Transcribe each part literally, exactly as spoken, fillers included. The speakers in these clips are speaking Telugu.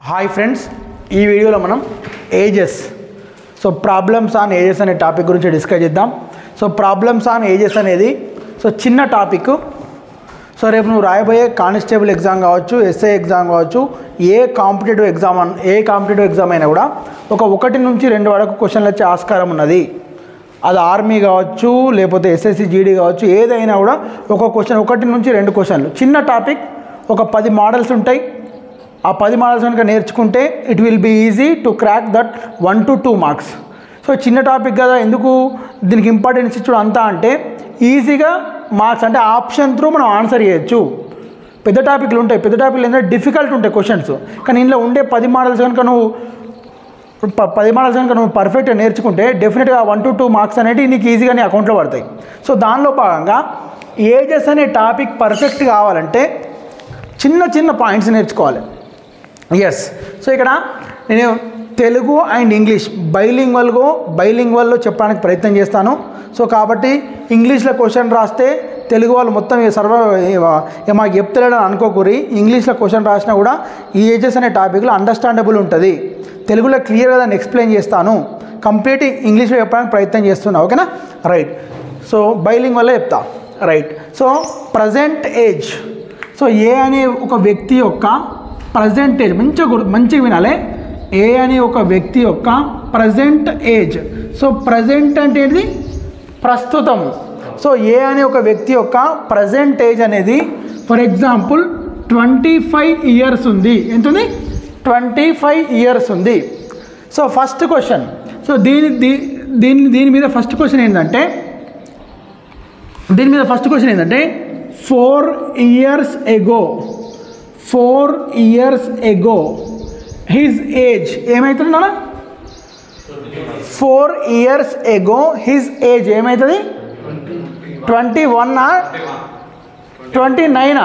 హాయ్ ఫ్రెండ్స్, ఈ వీడియోలో మనం ages so problems on ages అనే టాపిక్ గురించి డిస్కస్ చేద్దాం. సో ప్రాబ్లమ్స్ ఆన్ ఏజెస్ అనేది సో చిన్న టాపిక్. సో రేపు నువ్వు రాయబోయే కానిస్టేబుల్ ఎగ్జామ్ కావచ్చు, ఎస్ఐ ఎగ్జామ్ కావచ్చు, ఏ కాంపిటేటివ్ ఎగ్జామ్ ఏ కాంపిటేటివ్ ఎగ్జామ్ అయినా కూడా ఒక ఒకటి నుంచి రెండు వరకు క్వశ్చన్లు వచ్చే ఆస్కారం ఉన్నది. అది ఆర్మీ కావచ్చు, లేకపోతే ఎస్ఎస్సి జీడీ కావచ్చు, ఏదైనా కూడా ఒక క్వశ్చన్ ఒకటి నుంచి రెండు క్వశ్చన్లు. చిన్న టాపిక్, ఒక పది మోడల్స్ ఉంటాయి. ఆ పది మోడల్స్ కనుక నేర్చుకుంటే it will be easy to crack that one two two marks. So చిన్న టాపిక్ కదా, ఎందుకు దీనికి ఇంపార్టెన్స్ ఇచ్చడం అంతా అంటే ఈజీగా మార్క్స్ అంటే ఆప్షన్ త్రూ మనం ఆన్సర్ చేయొచ్చు. పెద్ద టాపిక్లు ఉంటాయి, పెద్ద టాపిక్లు ఏంటంటే డిఫికల్ట్ ఉంటాయి క్వశ్చన్స్. కానీ ఇందులో ఉండే పది మోడల్స్ కనుక నువ్వు పది మోడల్స్ కనుక నువ్వు పర్ఫెక్ట్గా నేర్చుకుంటే డెఫినెట్గా వన్ టు టూ మార్క్స్ అనేవి నీకు ఈజీగా నీ అకౌంట్లో పడతాయి. సో దానిలో భాగంగా ఏజెస్ అనే టాపిక్ పర్ఫెక్ట్ కావాలంటే చిన్న చిన్న పాయింట్స్ నేర్చుకోవాలి. ఎస్, సో ఇక్కడ నేను తెలుగు అండ్ ఇంగ్లీష్ బైలింగ్వల్గో బైలింగ్వల్లో చెప్పడానికి ప్రయత్నం చేస్తాను. సో కాబట్టి ఇంగ్లీష్లో క్వశ్చన్ రాస్తే తెలుగు వాళ్ళు మొత్తం సర్వ మాకు చెప్తలేడని అనుకోకూరి. ఇంగ్లీష్లో క్వశ్చన్ రాసినా కూడా ఈ ఏజెస్ అనే టాపిక్లో అండర్స్టాండబుల్ ఉంటుంది. తెలుగులో క్లియర్గా దాన్ని ఎక్స్ప్లెయిన్ చేస్తాను. కంప్లీట్ ఇంగ్లీష్లో చెప్పడానికి ప్రయత్నం చేస్తున్నా. ఓకేనా? రైట్. సో బైలింగ్ వల్ల చెప్తా. Right. So present age. So A అనే ఒక వ్యక్తి యొక్క ప్రజెంట్ ఏజ్ మంచిగా గుర్తు మంచిగా వినాలి. ఏ అనే ఒక వ్యక్తి యొక్క ప్రజెంట్ ఏజ్. సో ప్రజెంట్ అంటే ఏంటిది? ప్రస్తుతం. సో ఏ అనే ఒక వ్యక్తి యొక్క ప్రజెంట్ ఏజ్ అనేది for example twenty five years ఉంది. ఎంత ఉంది? ట్వంటీ ఫైవ్ ఇయర్స్ ఉంది. సో ఫస్ట్ క్వశ్చన్, సో దీని దీని దీని మీద ఫస్ట్ క్వశ్చన్ ఏంటంటే దీని మీద ఫస్ట్ క్వశ్చన్ ఏంటంటే four years ago four years ago his age ఏమవుతుంది నాన్న? Four years ago his age ఏమవుతుంది? ట్వంటీ వన్నా ట్వంటీ నైనా?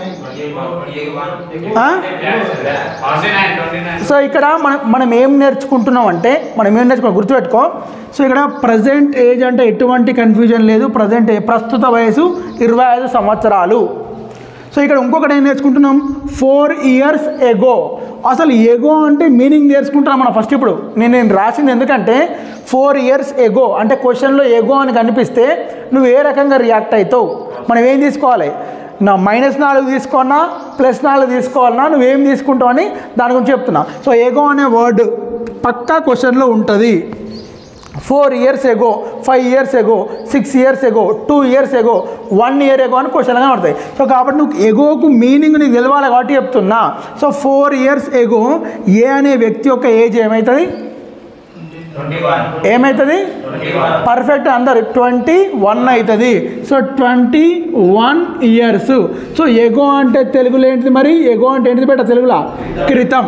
సో ఇక్కడ మనం మనం ఏం నేర్చుకుంటున్నాం అంటే మనం ఏం నేర్చుకున్నాం గుర్తుపెట్టుకో. సో ఇక్కడ ప్రజెంట్ ఏజ్ అంటే ఎటువంటి కన్ఫ్యూజన్ లేదు. ప్రజెంట్ ప్రస్తుత వయసు ఇరవై ఐదు సంవత్సరాలు. సో ఇక్కడ ఇంకొకటి ఏం నేర్చుకుంటున్నాం? Four years ago. అసలు ఎగో అంటే మీనింగ్ నేర్చుకుంటున్నాం మనం ఫస్ట్. ఇప్పుడు నేను నేను రాసింది ఎందుకంటే ఫోర్ ఇయర్స్ ఎగో అంటే క్వశ్చన్లో ఎగో అని కనిపిస్తే నువ్వు ఏ రకంగా రియాక్ట్ అవుతావు, మనం ఏం తీసుకోవాలి? నా మైనస్ నాలుగు తీసుకోవాలన్నా ప్లస్ నాలుగు తీసుకోవాలన్నా నువ్వేం తీసుకుంటావు అని దాని గురించి చెప్తున్నా. సో ఎగో అనే వర్డ్ పక్కా క్వశ్చన్లో ఉంటుంది. Four years ago, five years ago, six years ago, two years ago, one year ago అని క్వశ్చన్గా పడతాయి. సో కాబట్టి నువ్వు ఎగోకు మీనింగ్ నీకు తెలవాలి కాబట్టి చెప్తున్నా. So four years ago A అనే వ్యక్తి యొక్క ఏజ్ ఏమవుతుంది? ఏమవుతుంది? పర్ఫెక్ట్ అందరు ట్వంటీ వన్ అవుతుంది. So twenty one years. So ago అంటే తెలుగులో ఏంటిది మరి? ఎగో అంటే ఏంటిది బెట తెలుగులో? క్రితం.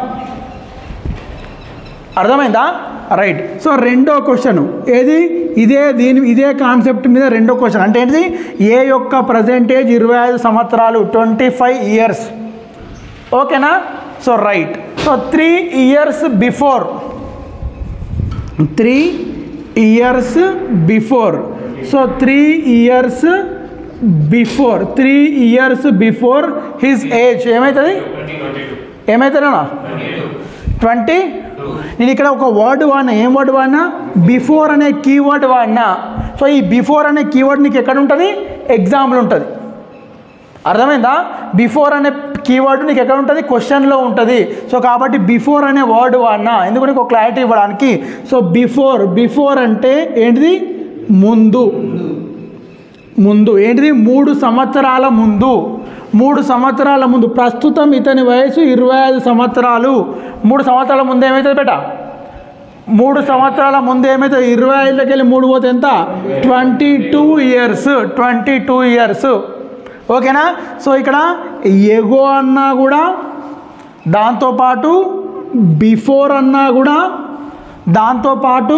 అర్థమైందా? రైట్. సో రెండో క్వశ్చన్ ఏది? ఇదే దీని ఇదే కాన్సెప్ట్ మీద రెండో క్వశ్చన్ అంటే ఏంటిది? ఏ యొక్క ప్రజెంటేజ్ ఇరవై ఐదు సంవత్సరాలు, ట్వంటీ ఫైవ్ ఇయర్స్. ఓకేనా? So right. So three years before three years before so three years before three years before his age ఏమవుతుంది? ఏమవుతుందన్నా? ట్వంటీ. నేను ఇక్కడ ఒక వర్డ్ వాడినా. ఏం వర్డ్ వాడినా? బిఫోర్ అనే కీవర్డ్ వాడినా. సో ఈ బిఫోర్ అనే కీవర్డ్ నీకు ఎక్కడ ఉంటుంది? ఎగ్జాంపుల్ ఉంటుంది. అర్థమైందా? బిఫోర్ అనే కీవర్డ్ నీకు ఎక్కడ ఉంటుంది? క్వశ్చన్లో ఉంటుంది. సో కాబట్టి బిఫోర్ అనే వర్డ్ వాడినా ఎందుకు నీకు క్లారిటీ ఇవ్వడానికి. సో బిఫోర్ బిఫోర్ అంటే ఏంటిది? ముందు. ముందు ఏంటిది? మూడు సంవత్సరాల ముందు. మూడు సంవత్సరాల ముందు. ప్రస్తుతం ఇతని వయసు ఇరవై ఐదు సంవత్సరాలు. మూడు సంవత్సరాల ముందు ఏమవుతుంది బేట? మూడు సంవత్సరాల ముందు ఏమవుతుంది? ఇరవై ఐదులోకి వెళ్ళి మూడు పోతే ఎంత? Twenty two years twenty two years. ఓకేనా? సో ఇక్కడ ఎగో అన్నా కూడా, దాంతోపాటు బిఫోర్ అన్నా కూడా, దాంతోపాటు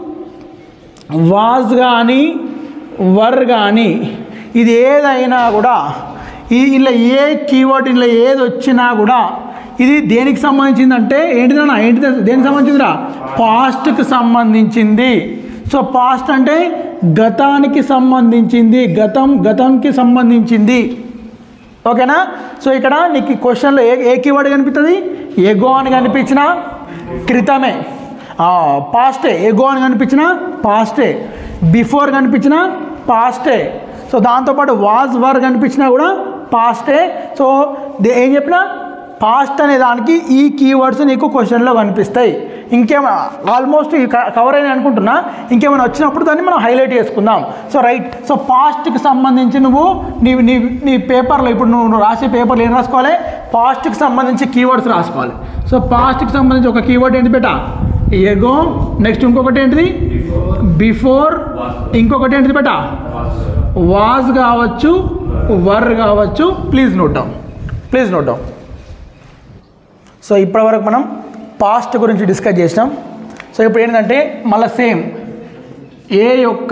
వాజ్ కానీ వర్ కానీ ఇది ఏదైనా కూడా ఈ ఇలా ఏ కీవర్డ్ ఇలా ఏది వచ్చినా కూడా ఇది దేనికి సంబంధించిందంటే ఏంటిదన్నా? ఏంటిది? దేనికి సంబంధించిందిరా? పాస్ట్కి సంబంధించింది. సో పాస్ట్ అంటే గతానికి సంబంధించింది. గతం గతంకి సంబంధించింది. ఓకేనా? సో ఇక్కడ నీకు క్వశ్చన్లో ఏ ఏ కీవర్డ్ కనిపిస్తుంది? ఎగో అని కనిపించిన క్రితమే, పాస్టే. ఎగో అని కనిపించిన పాస్టే, బిఫోర్ కనిపించిన పాస్టే. సో దాంతోపాటు వాజ్ వర్ కనిపించినా కూడా పాస్టే. సో ఏం చెప్పినా పాస్ట్ అనే దానికి ఈ కీవర్డ్స్ నీకు క్వశ్చన్లో కనిపిస్తాయి. ఇంకేమైనా ఆల్మోస్ట్ కవర్ అయినా అనుకుంటున్నా, ఇంకేమైనా వచ్చినప్పుడు దాన్ని మనం హైలైట్ చేసుకుందాం. So right. సో పాస్ట్కి సంబంధించి నువ్వు నీ నీ నీ పేపర్లో ఇప్పుడు నువ్వు నువ్వు రాసే పేపర్లో ఏం రాసుకోవాలి, పాస్ట్కి సంబంధించి కీవర్డ్స్ రాసుకోవాలి. సో పాస్ట్కి సంబంధించి ఒక కీవర్డ్ ఏంటి బేటా, ఎగో. నెక్స్ట్ ఇంకొకటి ఏంటిది బిఫోర్, ఇంకొకటి ఏంటిది బేటా వాజ్ కావచ్చు, వర్ కావచ్చు. Please note down, please note down. So ఇప్పటివరకు మనం పాస్ట్ గురించి డిస్కస్ చేసినాం. సో ఇప్పుడు ఏంటంటే మళ్ళీ సేమ్ ఏ యొక్క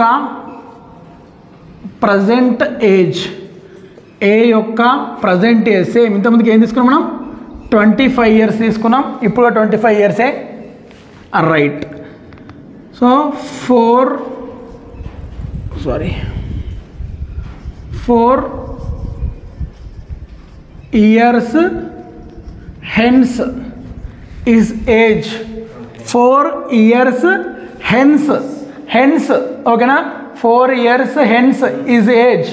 ప్రజెంట్ ఏజ్, ఏ యొక్క ప్రజెంట్ ఏజ్ సేమ్ ఇంతమందికి ఏం తీసుకున్నాం మనం, ట్వంటీ ఫైవ్ ఇయర్స్ తీసుకున్నాం. ఇప్పుడు ట్వంటీ ఫైవ్ ఇయర్సే right. So four sorry four years hence is age. four years hence, hence ఓకేనా, four years hence is age.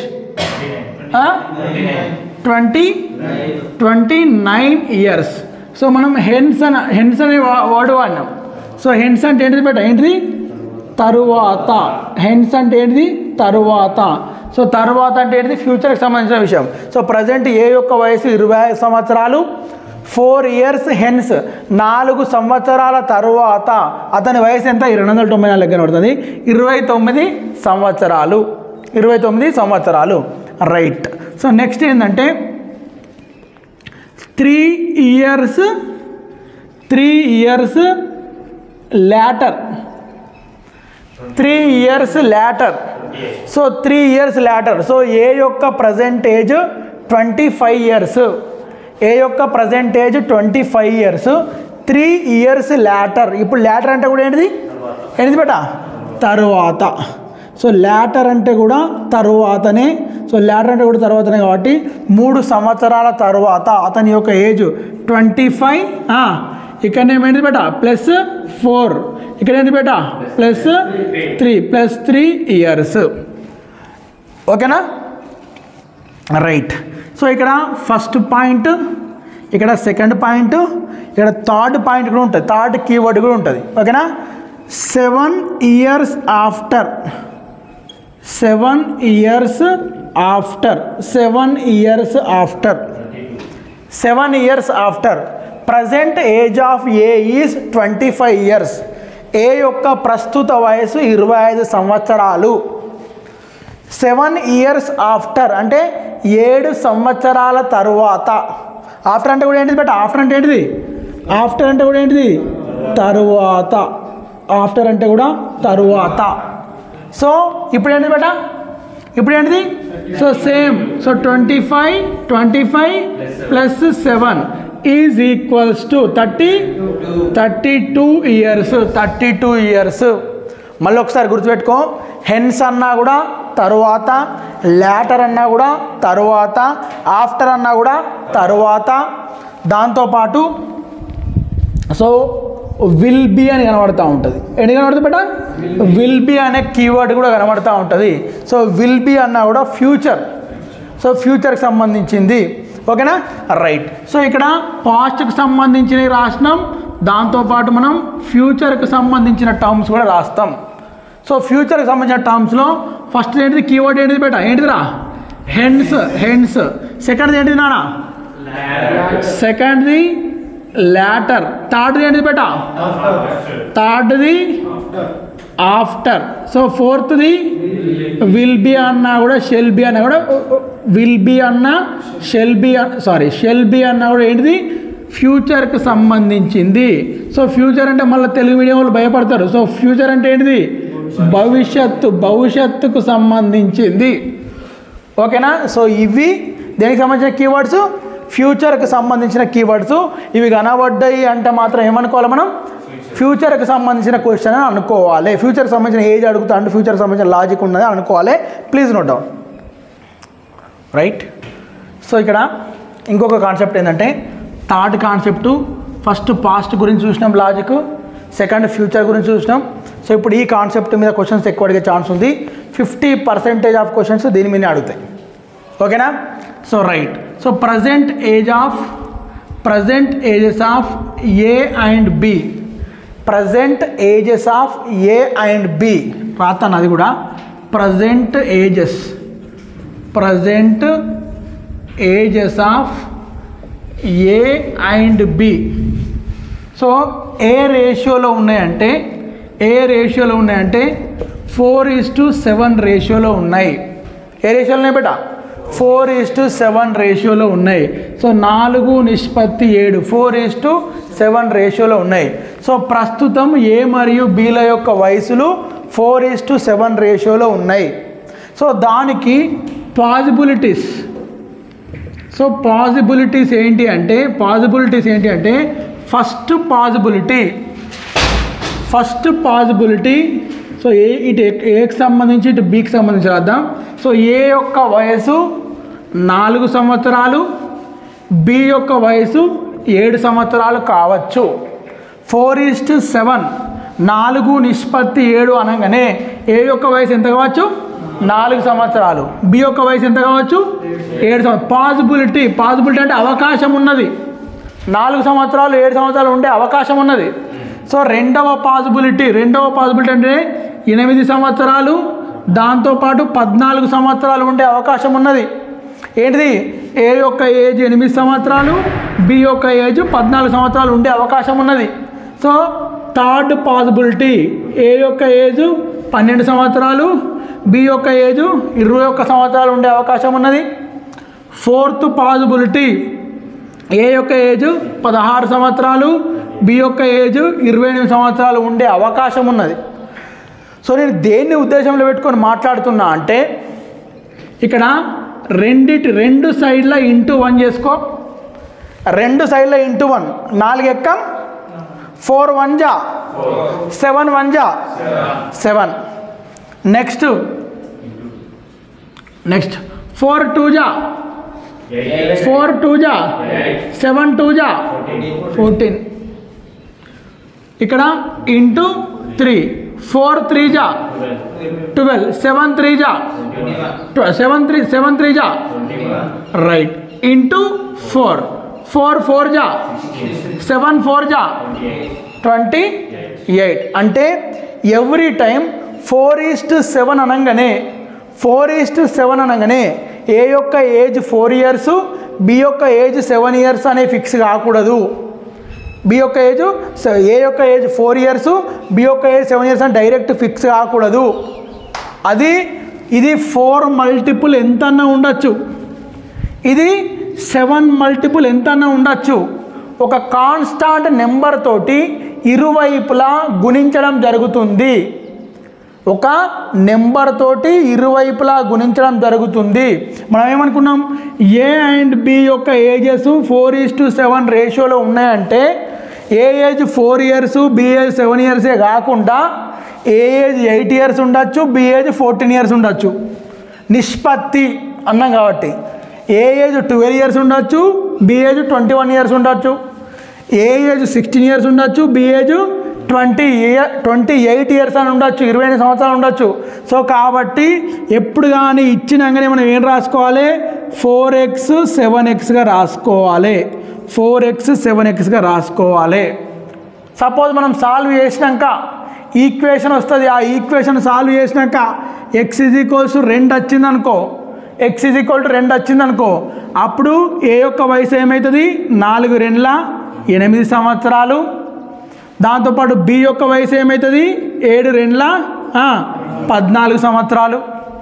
Twenty twenty nine years. So మనం హెన్స్ అన హెన్స్ అనే వర్డ్ వాడినాం. సో హెన్స్ అంటే ఏంటిది బేట, ఏంటిది తరువాత. హెన్స్ అంటే ఏంటిది తరువాత. సో తరువాత అంటే ఏంటిది ఫ్యూచర్కి సంబంధించిన విషయం. సో ప్రజెంట్ ఏ యొక్క వయసు ఇరవై ఐదు సంవత్సరాలు, ఫోర్ ఇయర్స్ హెన్స్ నాలుగు సంవత్సరాల తరువాత అతని వయసు ఎంత, రెండు వందల తొంభై నాలుగు దగ్గర పడుతుంది, ఇరవై తొమ్మిది సంవత్సరాలు, ఇరవై తొమ్మిది సంవత్సరాలు రైట్. సో నెక్స్ట్ ఏంటంటే three years three years later, three years later. So three years later. So A యొక్క present age twenty five years, A యొక్క present age twenty five years, three years later. ఇప్పుడు లాటర్ అంటే కూడా ఏంటిది, ఏంటిది బేట తరువాత. సో లాటర్ అంటే కూడా తరువాతనే. సో లాటర్ అంటే కూడా తరువాతనే కాబట్టి మూడు సంవత్సరాల తరువాత అతని యొక్క ఏజ్ ట్వంటీ ఫైవ్. ఇక్కడ ఏమైంది బేట ప్లస్ ఫోర్, ఇక్కడ ఏంటి బేట plus three, plus three years. ఓకేనా రైట్. సో ఇక్కడ ఫస్ట్ పాయింట్, ఇక్కడ సెకండ్ పాయింట్, ఇక్కడ థర్డ్ పాయింట్ కూడా ఉంటుంది, థర్డ్ కీవర్డ్ కూడా ఉంటుంది. ఓకేనా seven years after, seven years after, seven years after, seven years after. Present age of A is twenty five years. A యొక్క ప్రస్తుత వయసు ఇరవై ఐదు సంవత్సరాలు. సెవెన్ ఇయర్స్ ఆఫ్టర్ అంటే ఏడు సంవత్సరాల తరువాత. ఆఫ్టర్ అంటే కూడా ఏంటిది బట్ ఆఫ్టర్ అంటే ఏంటిది, ఆఫ్టర్ అంటే కూడా ఏంటిది తరువాత, ఆఫ్టర్ అంటే కూడా తరువాత. సో ఇప్పుడు ఏంటిది బేట, ఇప్పుడు ఏంటిది so same. So twenty five twenty five plus seven is equals to thirty thirty two years, thirty two years. మళ్ళీ ఒకసారి గుర్తుపెట్టుకో, హెన్స్ అన్నా కూడా తరువాత, లాటర్ అన్నా కూడా తరువాత, ఆఫ్టర్ అన్నా కూడా తరువాత. దాంతోపాటు సో విల్ బీ అని కనబడుతూ ఉంటుంది. ఏంటి కనబడుతుంది బేట, విల్ బీ అనే కీవర్డ్ కూడా కనబడుతూ ఉంటుంది. సో విల్ బీ అన్నా కూడా ఫ్యూచర్, సో ఫ్యూచర్కి సంబంధించింది. ఓకేనా రైట్. సో ఇక్కడ పాస్ట్కి సంబంధించినవి రాసినాం, దాంతోపాటు మనం ఫ్యూచర్కి సంబంధించిన టర్మ్స్ కూడా రాస్తాం. సో ఫ్యూచర్కి సంబంధించిన టర్మ్స్లో ఫస్ట్ ఏంటిది కీవర్డ్ ఏంటిది బేట, ఏంటిదిరా హెన్స్, హెన్స్. సెకండ్ది ఏంటిది నాన్న, సెకండ్ది లాటర్. థర్డ్ది ఏంటిది బేట, థర్డ్ది ఆఫ్టర్. సో ఫోర్త్ది విల్ బీ అన్నా కూడా షెల్ బీ అన్నా కూడా, విల్ బీ అన్నా shall be sorry shall be అన్నా కూడా ఏంటిది ఫ్యూచర్కి సంబంధించింది. సో ఫ్యూచర్ అంటే మళ్ళీ తెలుగు మీడియం వాళ్ళు భయపడతారు. సో ఫ్యూచర్ అంటే ఏంటిది భవిష్యత్తు, భవిష్యత్తుకు సంబంధించింది. ఓకేనా. సో ఇవి దేనికి సంబంధించిన కీవర్డ్స్, ఫ్యూచర్కి సంబంధించిన కీవర్డ్స్. ఇవి కనబడ్డాయి అంటే మాత్రం ఏమనుకోవాలి మనం, ఫ్యూచర్కి సంబంధించిన క్వశ్చన్ అని అనుకోవాలి. ఫ్యూచర్కి సంబంధించిన ఏజ్ అడుగుతా అంటే ఫ్యూచర్కి సంబంధించిన లాజిక్ ఉన్నది అనుకోవాలి. Please note down right. So ఇక్కడ ఇంకొక కాన్సెప్ట్ ఏంటంటే థర్డ్ కాన్సెప్టు ఫస్ట్ పాస్ట్ గురించి చూసినాం లాజిక్, సెకండ్ ఫ్యూచర్ గురించి చూసినాం. సో ఇప్పుడు ఈ కాన్సెప్ట్ మీద క్వశ్చన్స్ ఎక్కువ అడిగే ఛాన్స్ ఉంది. ఫిఫ్టీ పర్సెంటేజ్ ఆఫ్ క్వశ్చన్స్ దీని మీద అడుగుతాయి. ఓకేనా? So right. So present age of present ages of A and B present ages of A and B రాతాను అది కూడా. Present ages present ages of A and B. So ఏ రేషియోలో ఉన్నాయంటే ఏ రేషియోలో ఉన్నాయంటే ఫోర్ ఈజ్ టు సెవెన్ రేషియోలో ఉన్నాయి. ఏ రేషియోలో ఉన్నాయి బేటా? ఫోర్ ఈజ్ టు సెవెన్ రేషియోలో ఉన్నాయి. సో నాలుగు నిష్పత్తి ఏడు ఫోర్ ఈజ్ టు సెవెన్ రేషియోలో ఉన్నాయి. సో ప్రస్తుతం ఏ మరియు బీల యొక్క వయసులు ఫోర్ ఈజ్ టు సెవెన్ రేషియోలో ఉన్నాయి. సో దానికి పాజిబిలిటీస్ సో పాజిబిలిటీస్ ఏంటి అంటే పాజిబిలిటీస్ ఏంటి అంటే first possibility first possibility so A ఇటు ఏకి సంబంధించి ఇటు బీకి సంబంధించి రాద్దాం. సో ఏ యొక్క వయసు నాలుగు సంవత్సరాలు, బి యొక్క వయసు ఏడు సంవత్సరాలు కావచ్చు. ఫోర్ ఈజ్ టు సెవెన్ నాలుగు నిష్పత్తి ఏడు అనగానే ఏ యొక్క వయసు ఎంత కావచ్చు? నాలుగు సంవత్సరాలు. బి యొక్క వయసు ఎంత కావచ్చు? ఏడు సంవత్సరాలు. పాజిబిలిటీ పాజిబిలిటీ అంటే అవకాశం ఉన్నది. నాలుగు సంవత్సరాలు ఏడు సంవత్సరాలు ఉండే అవకాశం ఉన్నది. సో రెండవ పాజిబిలిటీ రెండవ పాజిబిలిటీ అంటే ఎనిమిది సంవత్సరాలు దాంతోపాటు పద్నాలుగు సంవత్సరాలు ఉండే అవకాశం ఉన్నది. ఏంటిది? ఏ యొక్క ఏజ్ ఎనిమిది సంవత్సరాలు, బి యొక్క ఏజ్ పద్నాలుగు సంవత్సరాలు ఉండే అవకాశం ఉన్నది. సో థర్డ్ పాజిబిలిటీ ఏ యొక్క ఏజ్ పన్నెండు సంవత్సరాలు, బి యొక్క ఏజ్ ఇరవై ఒక్క సంవత్సరాలు ఉండే అవకాశం ఉన్నది. ఫోర్త్ పాజిబిలిటీ ఏ యొక్క ఏజ్ పదహారు సంవత్సరాలు, బి యొక్క ఏజ్ ఇరవై ఎనిమిది సంవత్సరాలు ఉండే అవకాశం ఉన్నది. సో నేను దేన్ని ఉద్దేశంలో పెట్టుకొని మాట్లాడుతున్నా అంటే ఇక్కడ రెండిటి రెండు సైడ్ల ఇంటూ వన్ చేసుకో. రెండు సైడ్ల ఇంటూ వన్ నాలుగు ఎక్కం ఫోర్ వన్ జా సెవెన్ వన్ జా seven. Next next four two జా ఫోర్ టూ జా సెవెన్ టూ జా ఫోర్టీన్. ఇక్కడ ఇంటూ త్రీ ఫోర్ త్రీ జా ట్వెల్వ్ సెవెన్ త్రీ జా సెవెన్ త్రీ సెవెన్ త్రీ జా right into four four four జా సెవెన్ ఫోర్ జా ట్వంటీ ఎయిట్. అంటే every time four is to seven అనగానే ఫోర్ ఈజ్ టు సెవెన్ అనగానే ఏ యొక్క ఏజ్ ఫోర్ ఇయర్స్, బి యొక్క ఏజ్ సెవెన్ ఇయర్స్ అనే ఫిక్స్ కాకూడదు. బి యొక్క ఏజ్ ఏ యొక్క ఏజ్ ఫోర్ ఇయర్స్, బి యొక్క ఏజ్ సెవెన్ ఇయర్స్ అని డైరెక్ట్ ఫిక్స్ కాకూడదు. అది ఇది ఫోర్ మల్టిపుల్ ఎంతన్నా ఉండొచ్చు, ఇది సెవెన్ మల్టిపుల్ ఎంతన్నా ఉండొచ్చు. ఒక కాన్స్టాంట్ నెంబర్ తోటి ఇరువైపులా గుణించడం జరుగుతుంది. ఒక నెంబర్ తోటి ఇరువైపులా గుణించడం జరుగుతుంది. మనం ఏమనుకున్నాం? ఏ అండ్ బి యొక్క ages four is to seven రేషియోలో ఉన్నాయంటే A age four years, B age seven ఇయర్సే కాకుండా ఏ ఏజ్ ఎయిట్ ఇయర్స్ ఉండొచ్చు, బి ఏజ్ ఫోర్టీన్ ఇయర్స్ ఉండొచ్చు. నిష్పత్తి అన్నాం కాబట్టి ఏ ఏజ్ ట్వెల్వ్ ఇయర్స్ ఉండొచ్చు, B age twenty one years ఉండొచ్చు. ఏ ఏజ్ సిక్స్టీన్ ఇయర్స్ ఉండొచ్చు, B age twenty year twenty eight years అని ఉండొచ్చు, ఇరవై ఎనిమిది సంవత్సరాలు ఉండొచ్చు. సో కాబట్టి ఎప్పుడు కానీ ఇచ్చినాకనే మనం ఏం రాసుకోవాలి? ఫోర్ ఎక్స్ సెవెన్ ఎక్స్గా రాసుకోవాలి. ఫోర్ ఎక్స్ సెవెన్ ఎక్స్గా రాసుకోవాలి. సపోజ్ మనం సాల్వ్ చేసినాక ఈక్వేషన్ వస్తుంది. ఆ ఈక్వేషన్ సాల్వ్ చేసినాక ఎక్స్ ఈజ్ ఈక్వల్స్ రెండు వచ్చింది అనుకో, ఎక్స్ ఈజ్ ఈక్వల్ టు రెండు వచ్చింది అనుకో, అప్పుడు ఏ యొక్క వయసు ఏమవుతుంది? నాలుగు రెండ్ల ఎనిమిది సంవత్సరాలు. దాంతోపాటు బి యొక్క వయసు ఏమవుతుంది? ఏడు రెండ్ల పద్నాలుగు సంవత్సరాలు.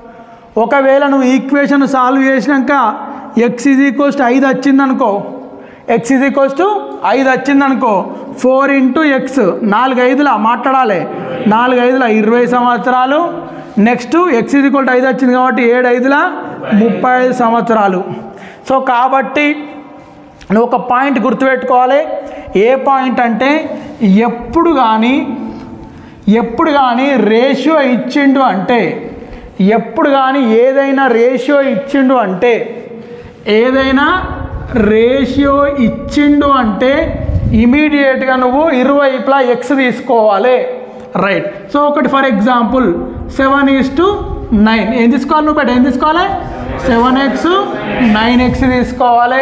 ఒకవేళ నువ్వు ఈక్వేషన్ సాల్వ్ చేసినాక ఎక్స్ ఈజ్ ఈక్వల్స్ టు ఐదు వచ్చిందనుకో, ఎక్స్ ఈజ్ ఈక్వల్స్ టు ఐదు వచ్చిందనుకో, ఫోర్ ఇంటూ ఎక్స్ నాలుగు ఐదులా మాట్లాడాలి, నాలుగు ఐదుల ఇరవై సంవత్సరాలు. నెక్స్ట్ ఎక్స్ ఈజ్ ఈక్వల్ టు ఐదు వచ్చింది కాబట్టి ఏడు ఐదుల ముప్పై ఐదు సంవత్సరాలు. సో కాబట్టి నువ్వు ఒక పాయింట్ గుర్తుపెట్టుకోవాలి. ఏ పాయింట్ అంటే ఎప్పుడు కానీ ఎప్పుడు కానీ రేషియో ఇచ్చిండు అంటే ఎప్పుడు కానీ ఏదైనా రేషియో ఇచ్చిండు అంటే ఏదైనా రేషియో ఇచ్చిండు అంటే ఇమీడియట్గా నువ్వు ఇరువైపులా ఎక్స్ తీసుకోవాలి, రైట్. సో ఒకటి for example seven is to nine ఏం తీసుకోవాలి నువ్వు బట్ ఏం తీసుకోవాలి సెవెన్ ఎక్స్ నైన్ ఎక్స్ తీసుకోవాలి.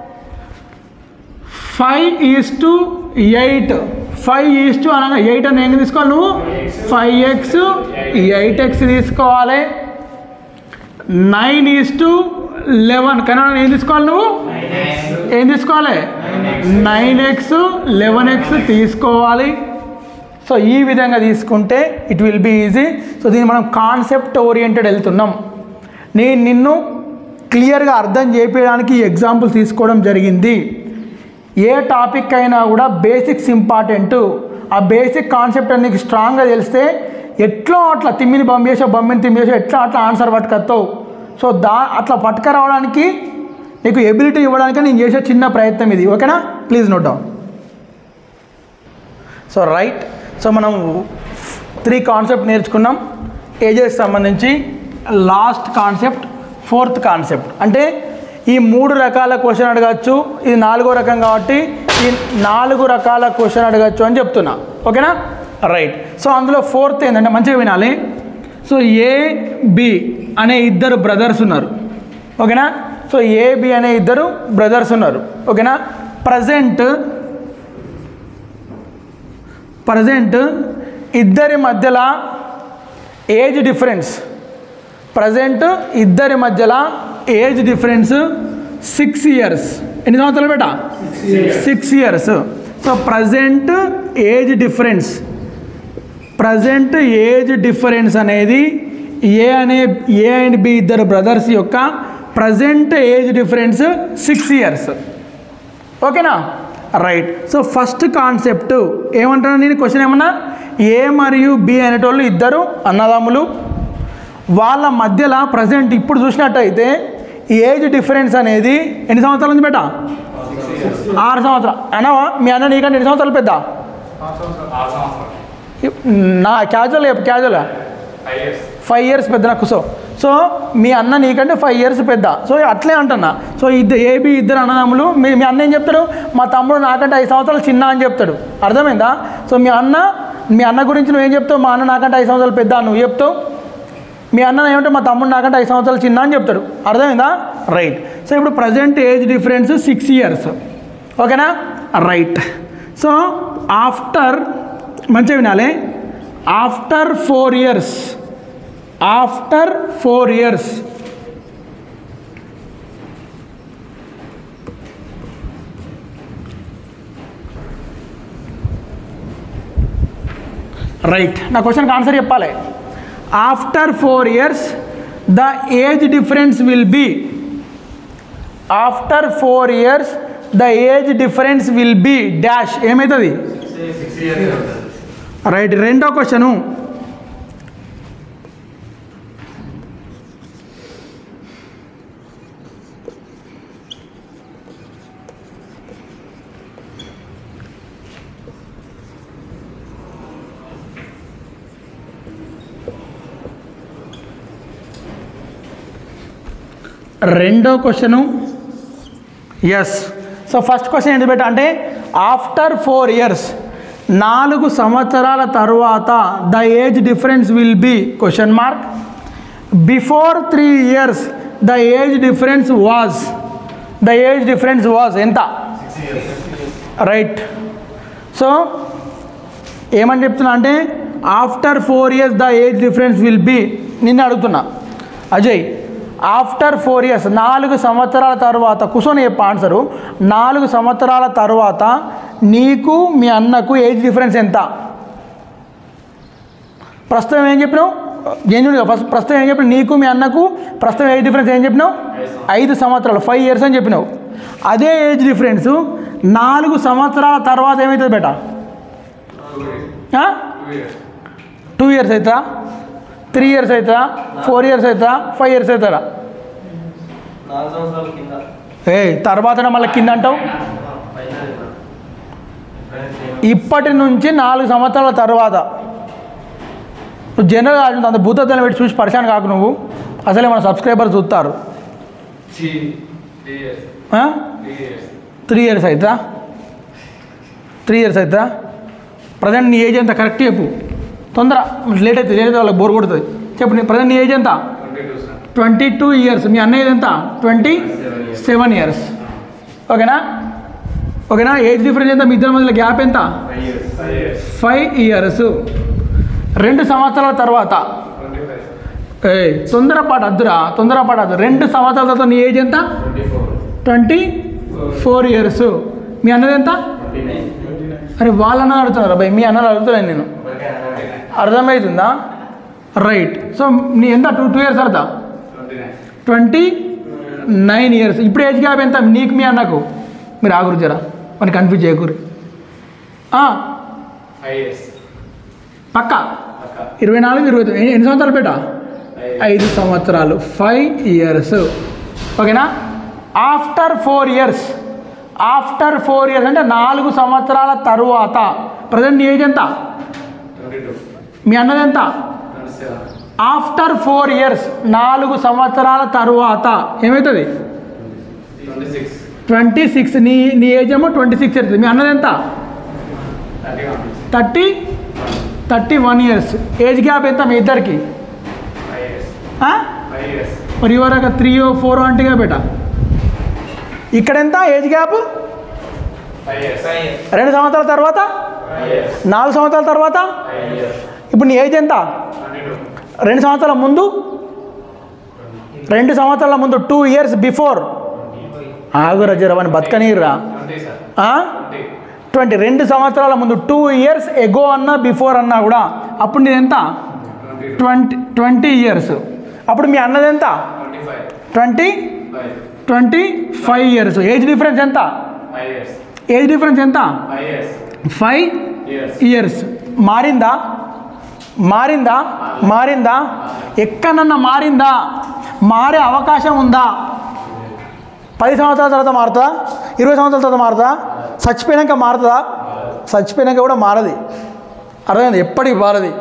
Five is to eight five is to అనగా ఎయిట్ అని ఏం తీసుకోవాలి నువ్వు ఫైవ్ ఎక్స్ ఎయిట్ ఎక్స్ తీసుకోవాలి. నైన్ ఈజ్ టు లెవెన్ కన్నా ఏం తీసుకోవాలి నువ్వు ఏం తీసుకోవాలి నైన్ ఎక్స్ లెవెన్ ఎక్స్ తీసుకోవాలి. సో ఈ విధంగా తీసుకుంటే it will be easy. So దీన్ని మనం కాన్సెప్ట్ ఓరియంటెడ్ వెళ్తున్నాం. నేను నిన్ను క్లియర్గా అర్థం చేయించడానికి ఈ ఎగ్జాంపుల్స్ తీసుకోవడం జరిగింది. ఏ టాపిక్ అయినా కూడా బేసిక్స్ ఇంపార్టెంట్. ఆ బేసిక్ కాన్సెప్ట్ అనేది స్ట్రాంగ్గా తెలిస్తే ఎట్లా అట్లా తిమ్మిని పంపేసో బొమ్మిని తిమ్మేసో ఎట్లా అట్లా ఆన్సర్ పట్టుకొస్తావు. సో దా అట్లా పట్టుకురావడానికి నీకు ఎబిలిటీ ఇవ్వడానికి నేను చేసే చిన్న ప్రయత్నం ఇది, ఓకేనా? Please note down. So right, so మనం త్రీ కాన్సెప్ట్ నేర్చుకున్నాం ఏజెస్ సంబంధించి. లాస్ట్ కాన్సెప్ట్ ఫోర్త్ కాన్సెప్ట్ అంటే ఈ మూడు రకాల క్వశ్చన్ అడగచ్చు, ఇది నాలుగో రకం కాబట్టి ఈ నాలుగు రకాల క్వశ్చన్ అడగచ్చు అని చెప్తున్నా, ఓకేనా? రైట్. సో అందులో ఫోర్త్ ఏంటంటే మంచిగా వినాలి. సో ఏ బి అనే ఇద్దరు బ్రదర్స్ ఉన్నారు, ఓకేనా? సో ఏ బి అనే ఇద్దరు బ్రదర్స్ ఉన్నారు, ఓకేనా? ప్రజెంట్ ప్రజెంట్ ఇద్దరి మధ్యలో ఏజ్ డిఫరెన్స్ ప్రజెంట్ ఇద్దరి మధ్యలో ఏజ్ డిఫరెన్స్ సిక్స్ ఇయర్స్. ఎన్ని సంవత్సరాలు బేటా six years. So present age difference present age difference అనేది ఏ అనే ఏ అండ్ బి ఇద్దరు బ్రదర్స్ యొక్క present age difference six years, ఓకేనా? రైట్. సో ఫస్ట్ కాన్సెప్ట్ ఏమంటాను నేను క్వశ్చన్ ఏమన్నా ఏ మరియు బి అనేటోళ్ళు ఇద్దరు అన్నదమ్ములు, వాళ్ళ మధ్యలో ప్రజెంట్ ఇప్పుడు చూసినట్టయితే ఏజ్ డిఫరెన్స్ అనేది ఎన్ని సంవత్సరాల నుంచి బేటా ఆరు సంవత్సరాలు అనవా? మీ అన్న నీకంటే ఎన్ని సంవత్సరాలు పెద్ద? నా క్యాజువల్ క్యాజువల్ ఫైవ్ ఇయర్స్ పెద్ద నాకు. సో సో మీ అన్న నీకంటే ఫైవ్ ఇయర్స్ పెద్ద. సో అట్లే అంటున్నా. సో ఇద్దరు ఏబి ఇద్దరు అన్నదమ్ములు. మీ మీ అన్న ఏం చెప్తాడు? మా తమ్ముడు నాకంటే ఐదు సంవత్సరాలు చిన్న అని చెప్తాడు. అర్థమైందా? సో మీ అన్న మీ అన్న గురించి నువ్వేం చెప్తావు? మా అన్న నాకంటే ఐదు సంవత్సరాలు పెద్ద నువ్వు చెప్తావు. మీ అన్న ఏమంటే మా తమ్ముడు నాకంటే ఐదు సంవత్సరాలు చిన్న అని చెప్తాడు. అర్థమైందా? రైట్. సో ఇప్పుడు present age difference six years, ఓకేనా? రైట్. సో ఆఫ్టర్ మంచిగా వినాలి. After four years after four years right. నా క్వశ్చన్కి ఆన్సర్ చెప్పాలి. After four years the age difference will be after four years the age difference will be dash ఏమవుతుంది? రైట్. రెండో క్వశ్చను రెండో question yes. So first question ఏంటి బెట అంటే ఆఫ్టర్ ఫోర్ ఇయర్స్ నాలుగు సంవత్సరాల తర్వాత the age difference will be question mark. Before three years the age difference was the age difference was ఎంత? రైట్. సో ఏమని చెప్తున్నా అంటే after four years the age difference will be. నిన్ను అడుగుతున్నా అజయ్, ఆఫ్టర్ ఫోర్ ఇయర్స్ నాలుగు సంవత్సరాల తర్వాత కూర్చొని చెప్ప ఆన్సరు. నాలుగు సంవత్సరాల తర్వాత నీకు మీ అన్నకు ఏజ్ డిఫరెన్స్ ఎంత? ప్రస్తుతం ఏం చెప్పినావు? జెన్యున్గా ఫస్ట్ ప్రస్తుతం ఏం చెప్పినావు? నీకు మీ అన్నకు ప్రస్తుతం ఏజ్ డిఫరెన్స్ ఏం చెప్పినావు? ఐదు సంవత్సరాలు ఫైవ్ ఇయర్స్ అని చెప్పినావు. అదే ఏజ్ డిఫరెన్స్ నాలుగు సంవత్సరాల తర్వాత ఏమవుతుంది బేటా? టూ ఇయర్స్ అవుతుందా? త్రీ ఇయర్స్ అవుతుందా? ఫోర్ ఇయర్స్ అవుతుందా? ఫైవ్ ఇయర్స్ అవుతుందా? ఏ తర్వాత మళ్ళీ కింద అంటావు. ఇప్పటి నుంచి నాలుగు సంవత్సరాల తర్వాత నువ్వు జనరల్గా అంత భూతద్దాన్ని పెట్టి చూసి పరిశాన్ కాకు. నువ్వు అసలే మన సబ్స్క్రైబర్ చూస్తారు. త్రీ ఇయర్స్ అవుతుందా? త్రీ ఇయర్స్ అవుతుందా? ప్రజెంట్ నీ ఏజ్ ఎంత కరెక్ట్ చెప్పు, తొందర లేట్ అవుతుంది, లేట్ అయితే వాళ్ళకి బోర్ కొడుతుంది. చెప్పు నీ ప్రజెంట్ నీ ఏజ్ ఎంత? Twenty two years. మీ అన్న ఏజ్ ఎంత? Twenty seven years. ఓకేనా? ఓకేనా? ఏజ్ డిఫరెన్స్ ఎంత? మీ ఇద్దరి మధ్యలో గ్యాప్ ఎంత? Five years. రెండు సంవత్సరాల తర్వాత ఏ తొందరపాటు అద్దురా, తొందరపాటు అద్దు. రెండు సంవత్సరాల తర్వాత నీ ఏజ్ ఎంత? Twenty four years. మీ అన్నది ఎంత? అరే వాళ్ళన్న అడుగుతున్నారు అబ్బాయి, మీ అన్నలు అడుగుతున్నాను నేను. అర్థమవుతుందా? రైట్. సో నీ ఎంత? టూ టూ ఇయర్స్ అర్థం ట్వంటీ నైన్ ఇయర్స్. ఇప్పుడు ఏజ్ గ్యాప్ ఎంత నీకు మీ అన్నకు? మీరు ఆగురు జరా, మరి కన్ఫ్యూజ్ చేయకూరి. పక్క ఇరవై నాలుగు ఇరవై తొమ్మిది ఎన్ని సంవత్సరాలు బేటా? ఐదు సంవత్సరాలు. Five years. ఓకేనా? After four years, after four years అంటే నాలుగు సంవత్సరాల తరువాత ప్రజెంట్ నీ ఏజ్ ఎంత? మీ అన్నది ఎంత? ఆఫ్టర్ ఫోర్ ఇయర్స్, నాలుగు సంవత్సరాల తరువాత ఏమవుతుంది? Twenty six. నీ నీ ఏజ్ ఏమో ట్వంటీ సిక్స్ ఇయర్స్. మీ అన్నది ఎంత? Thirty thirty one years. Age gap ఎంత మీ ఇద్దరికి? మరి ఇవరక త్రీ ఓ ఫోర్ అంటేగా బేట. ఇక్కడ ఎంత ఏజ్ గ్యాప్? రెండు సంవత్సరాల తర్వాత, నాలుగు సంవత్సరాల తర్వాత. ఇప్పుడు నీ ఏజ్ ఎంత? రెండు సంవత్సరాల ముందు, రెండు సంవత్సరాల ముందు టూ ఇయర్స్ బిఫోర్. ఆగురా జరవని బతకనీరా. ట్వంటీ రెండు సంవత్సరాల ముందు, టూ ఇయర్స్ ఎగో అన్నా బిఫోర్ అన్నా కూడా అప్పుడు నేను ఎంత? Twenty twenty years. అప్పుడు మీ అన్నది ఎంత? Twenty twenty five years. Age difference ఎంత? ఏజ్ డిఫరెన్స్ ఎంత? Five years. మారిందా? మారిందా? మారిందా? ఎక్కడన్నా మారిందా? మారే అవకాశం ఉందా? పది సంవత్సరాల తర్వాత మారుతుందా? ఇరవై సంవత్సరాల తర్వాత మారుతుందా? చచ్చిపోయాక మారుతుందా? చచ్చిపోయాక కూడా మారది. అర్థమైంది? ఎప్పటికి మారది.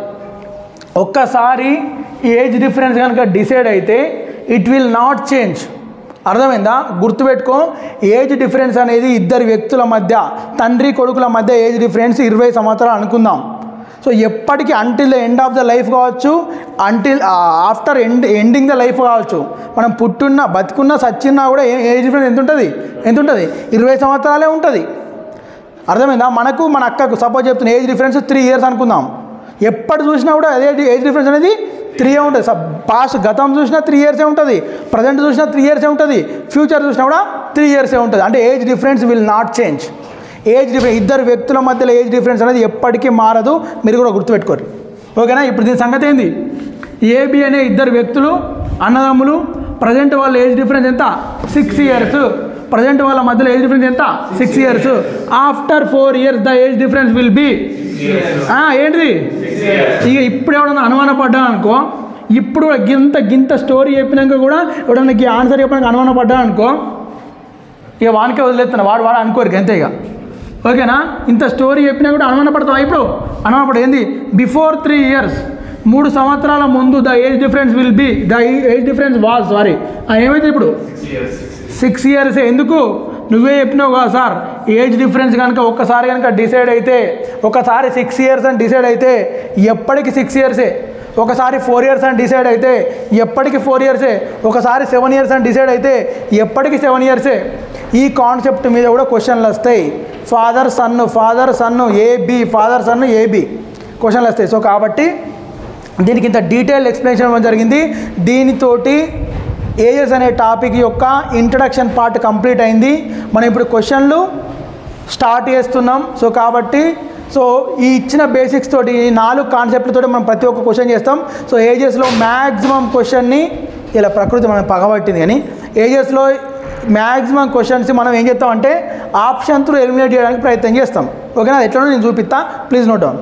ఒక్కసారి ఏజ్ డిఫరెన్స్ కనుక డిసైడ్ అయితే ఇట్ విల్ నాట్ చేంజ్. అర్థమైందా? గుర్తుపెట్టుకో, ఏజ్ డిఫరెన్స్ అనేది ఇద్దరు వ్యక్తుల మధ్య, తండ్రి కొడుకుల మధ్య ఏజ్ డిఫరెన్స్ ఇరవై సంవత్సరాలు అనుకుందాం. సో ఎప్పటికీ until the end of the life కావచ్చు, until after end ending the life కావచ్చు, మనం పుట్టున్నా బతుకున్నా సచ్చిన్నా కూడా ఏజ్ డిఫరెన్స్ ఎంత ఉంటుంది? ఎంత ఉంటుంది? ఇరవై సంవత్సరాలే ఉంటుంది. అర్థమైందా? మనకు మన అక్కకు సపోజ్ చెప్తున్న ఏజ్ డిఫరెన్స్ త్రీ ఇయర్స్ అనుకుందాం. ఎప్పటి చూసినా కూడా అదే ఏజ్ డిఫరెన్స్ అనేది త్రీ ఏ ఉంటుంది. పాస్ట్ గతం చూసినా త్రీ ఇయర్సే ఉంటుంది, ప్రజెంట్ చూసినా త్రీ ఇయర్సే ఉంటుంది, ఫ్యూచర్ చూసినా కూడా త్రీ ఇయర్సే ఉంటుంది. అంటే age difference will not change. Age difference ఇద్దరు వ్యక్తుల మధ్యలో ఏజ్ డిఫరెన్స్ అనేది ఎప్పటికీ మారదు. మీరు కూడా గుర్తుపెట్టుకోరు. ఓకేనా? ఇప్పుడు దీని సంగతి ఏంది? ఏబి అనే ఇద్దరు వ్యక్తులు అన్నదమ్ములు. ప్రజెంట్ వాళ్ళ ఏజ్ డిఫరెన్స్ ఎంత? Six years. ప్రజెంట్ వాళ్ళ మధ్యలో ఏజ్ డిఫరెన్స్ ఎంత? Six years. After four years the age difference will be ఏంటిది? ఇక ఇప్పుడు ఎవడన్నా అనుమాన పడ్డా అనుకో, ఇప్పుడు గింత గింత స్టోరీ చెప్పినాక కూడా ఎవడన్నా ఆన్సర్ చెప్పడానికి అనుమాన పడ్డా అనుకో, ఇక వానికే వదిలేస్తున్నా. వాడు వాడు అనుకోరు అంతే. ఇక ఓకేనా? ఇంత స్టోరీ చెప్పినా కూడా అనుమాన పడతావా? ఇప్పుడు అనుమాన పడ ఏంది? బిఫోర్ త్రీ ఇయర్స్, మూడు సంవత్సరాల ముందు the age difference will be the age difference was sorry ఏమైతే ఇప్పుడు సిక్స్ ఇయర్స్. ఎందుకు? నువ్వే చెప్పినావు కదా సార్, ఏజ్ డిఫరెన్స్ కనుక ఒక్కసారి కనుక డిసైడ్ అయితే, ఒకసారి సిక్స్ ఇయర్స్ అని డిసైడ్ అయితే ఎప్పటికి సిక్స్ ఇయర్సే, ఒకసారి ఫోర్ ఇయర్స్ అని డిసైడ్ అయితే ఎప్పటికి ఫోర్ ఇయర్సే, ఒకసారి సెవెన్ ఇయర్స్ అని డిసైడ్ అయితే ఎప్పటికి సెవెన్ ఇయర్సే. ఈ కాన్సెప్ట్ మీద కూడా క్వశ్చన్లు వస్తాయి. Father son, father son A B, father son A B క్వశ్చన్లు వస్తాయి. సో కాబట్టి దీనికి ఇంత డీటెయిల్ ఎక్స్ప్లెనేషన్ ఇవ్వడం జరిగింది. దీనితోటి ఏజెస్ అనే టాపిక్ యొక్క ఇంట్రడక్షన్ పార్ట్ కంప్లీట్ అయింది. మనం ఇప్పుడు క్వశ్చన్లు స్టార్ట్ చేస్తున్నాం. సో కాబట్టి సో ఈ ఇచ్చిన బేసిక్స్ తోటి, ఈ నాలుగు కాన్సెప్ట్లతో మనం ప్రతి ఒక్క క్వశ్చన్ చేస్తాం. సో ఏజెస్లో మ్యాక్సిమం క్వశ్చన్ని ఇలా ప్రకృతి మనం పగబట్టింది, కానీ ఏజెస్లో మ్యాక్సిమం క్వశ్చన్స్ మనం ఏం చేస్తామంటే ఆప్షన్ త్రూ ఎలిమినేట్ చేయడానికి ప్రయత్నం చేస్తాం. ఓకేనా? అది ఎట్లా నేను చూపిస్తా, ప్లీజ్ నోట్ డౌన్.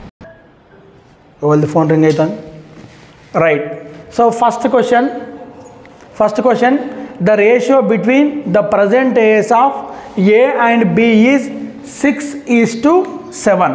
వాళ్ళది ఫోన్ రింగ్ అవుతాను. Right. So first question first question the ratio between the present age of A and B is six is to seven.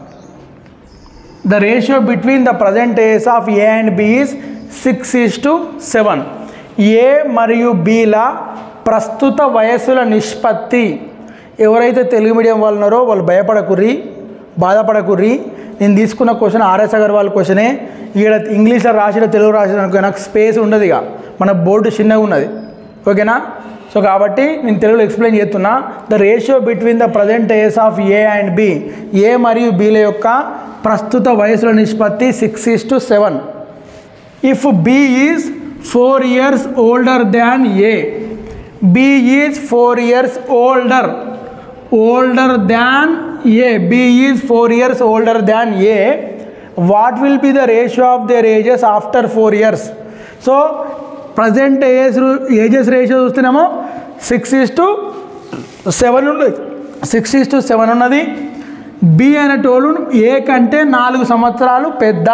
The ratio between the present age of A and B is six is to seven. A మరియు బిల ప్రస్తుత వయస్సుల నిష్పత్తి ఎవరైతే తెలుగు మీడియం వాళ్ళు ఉన్నారో వాళ్ళు భయపడకుర్రి, బాధపడకుర్రి. నేను తీసుకున్న క్వశ్చన్ ఆర్ఎస్ అగర్వాల్ క్వశ్చనే. ఇక్కడ ఇంగ్లీష్లో రాసిన తెలుగు రాసిన అనుకో నాకు స్పేస్ ఉండదు, ఇక మన బోర్డు చిన్నగా ఉన్నది, ఓకేనా. సో కాబట్టి నేను తెలుగులో ఎక్స్ప్లెయిన్ చేస్తున్నా. The ratio between the present age of A and B, A మరియు బీల యొక్క ప్రస్తుత వయసుల నిష్పత్తి six is to seven. If B is four years older than A, B is four years older older than A, B is four years older than A, what will be the ratio of their ages after four years. So present age ages ratio చూస్తున్నామో సిక్స్ ఈస్ టు సెవెన్ ఉన్నది, సిక్స్ ఈస్ టు సెవెన్ ఉన్నది. బి అనేటోళ్ళు ఏ కంటే నాలుగు సంవత్సరాలు పెద్ద,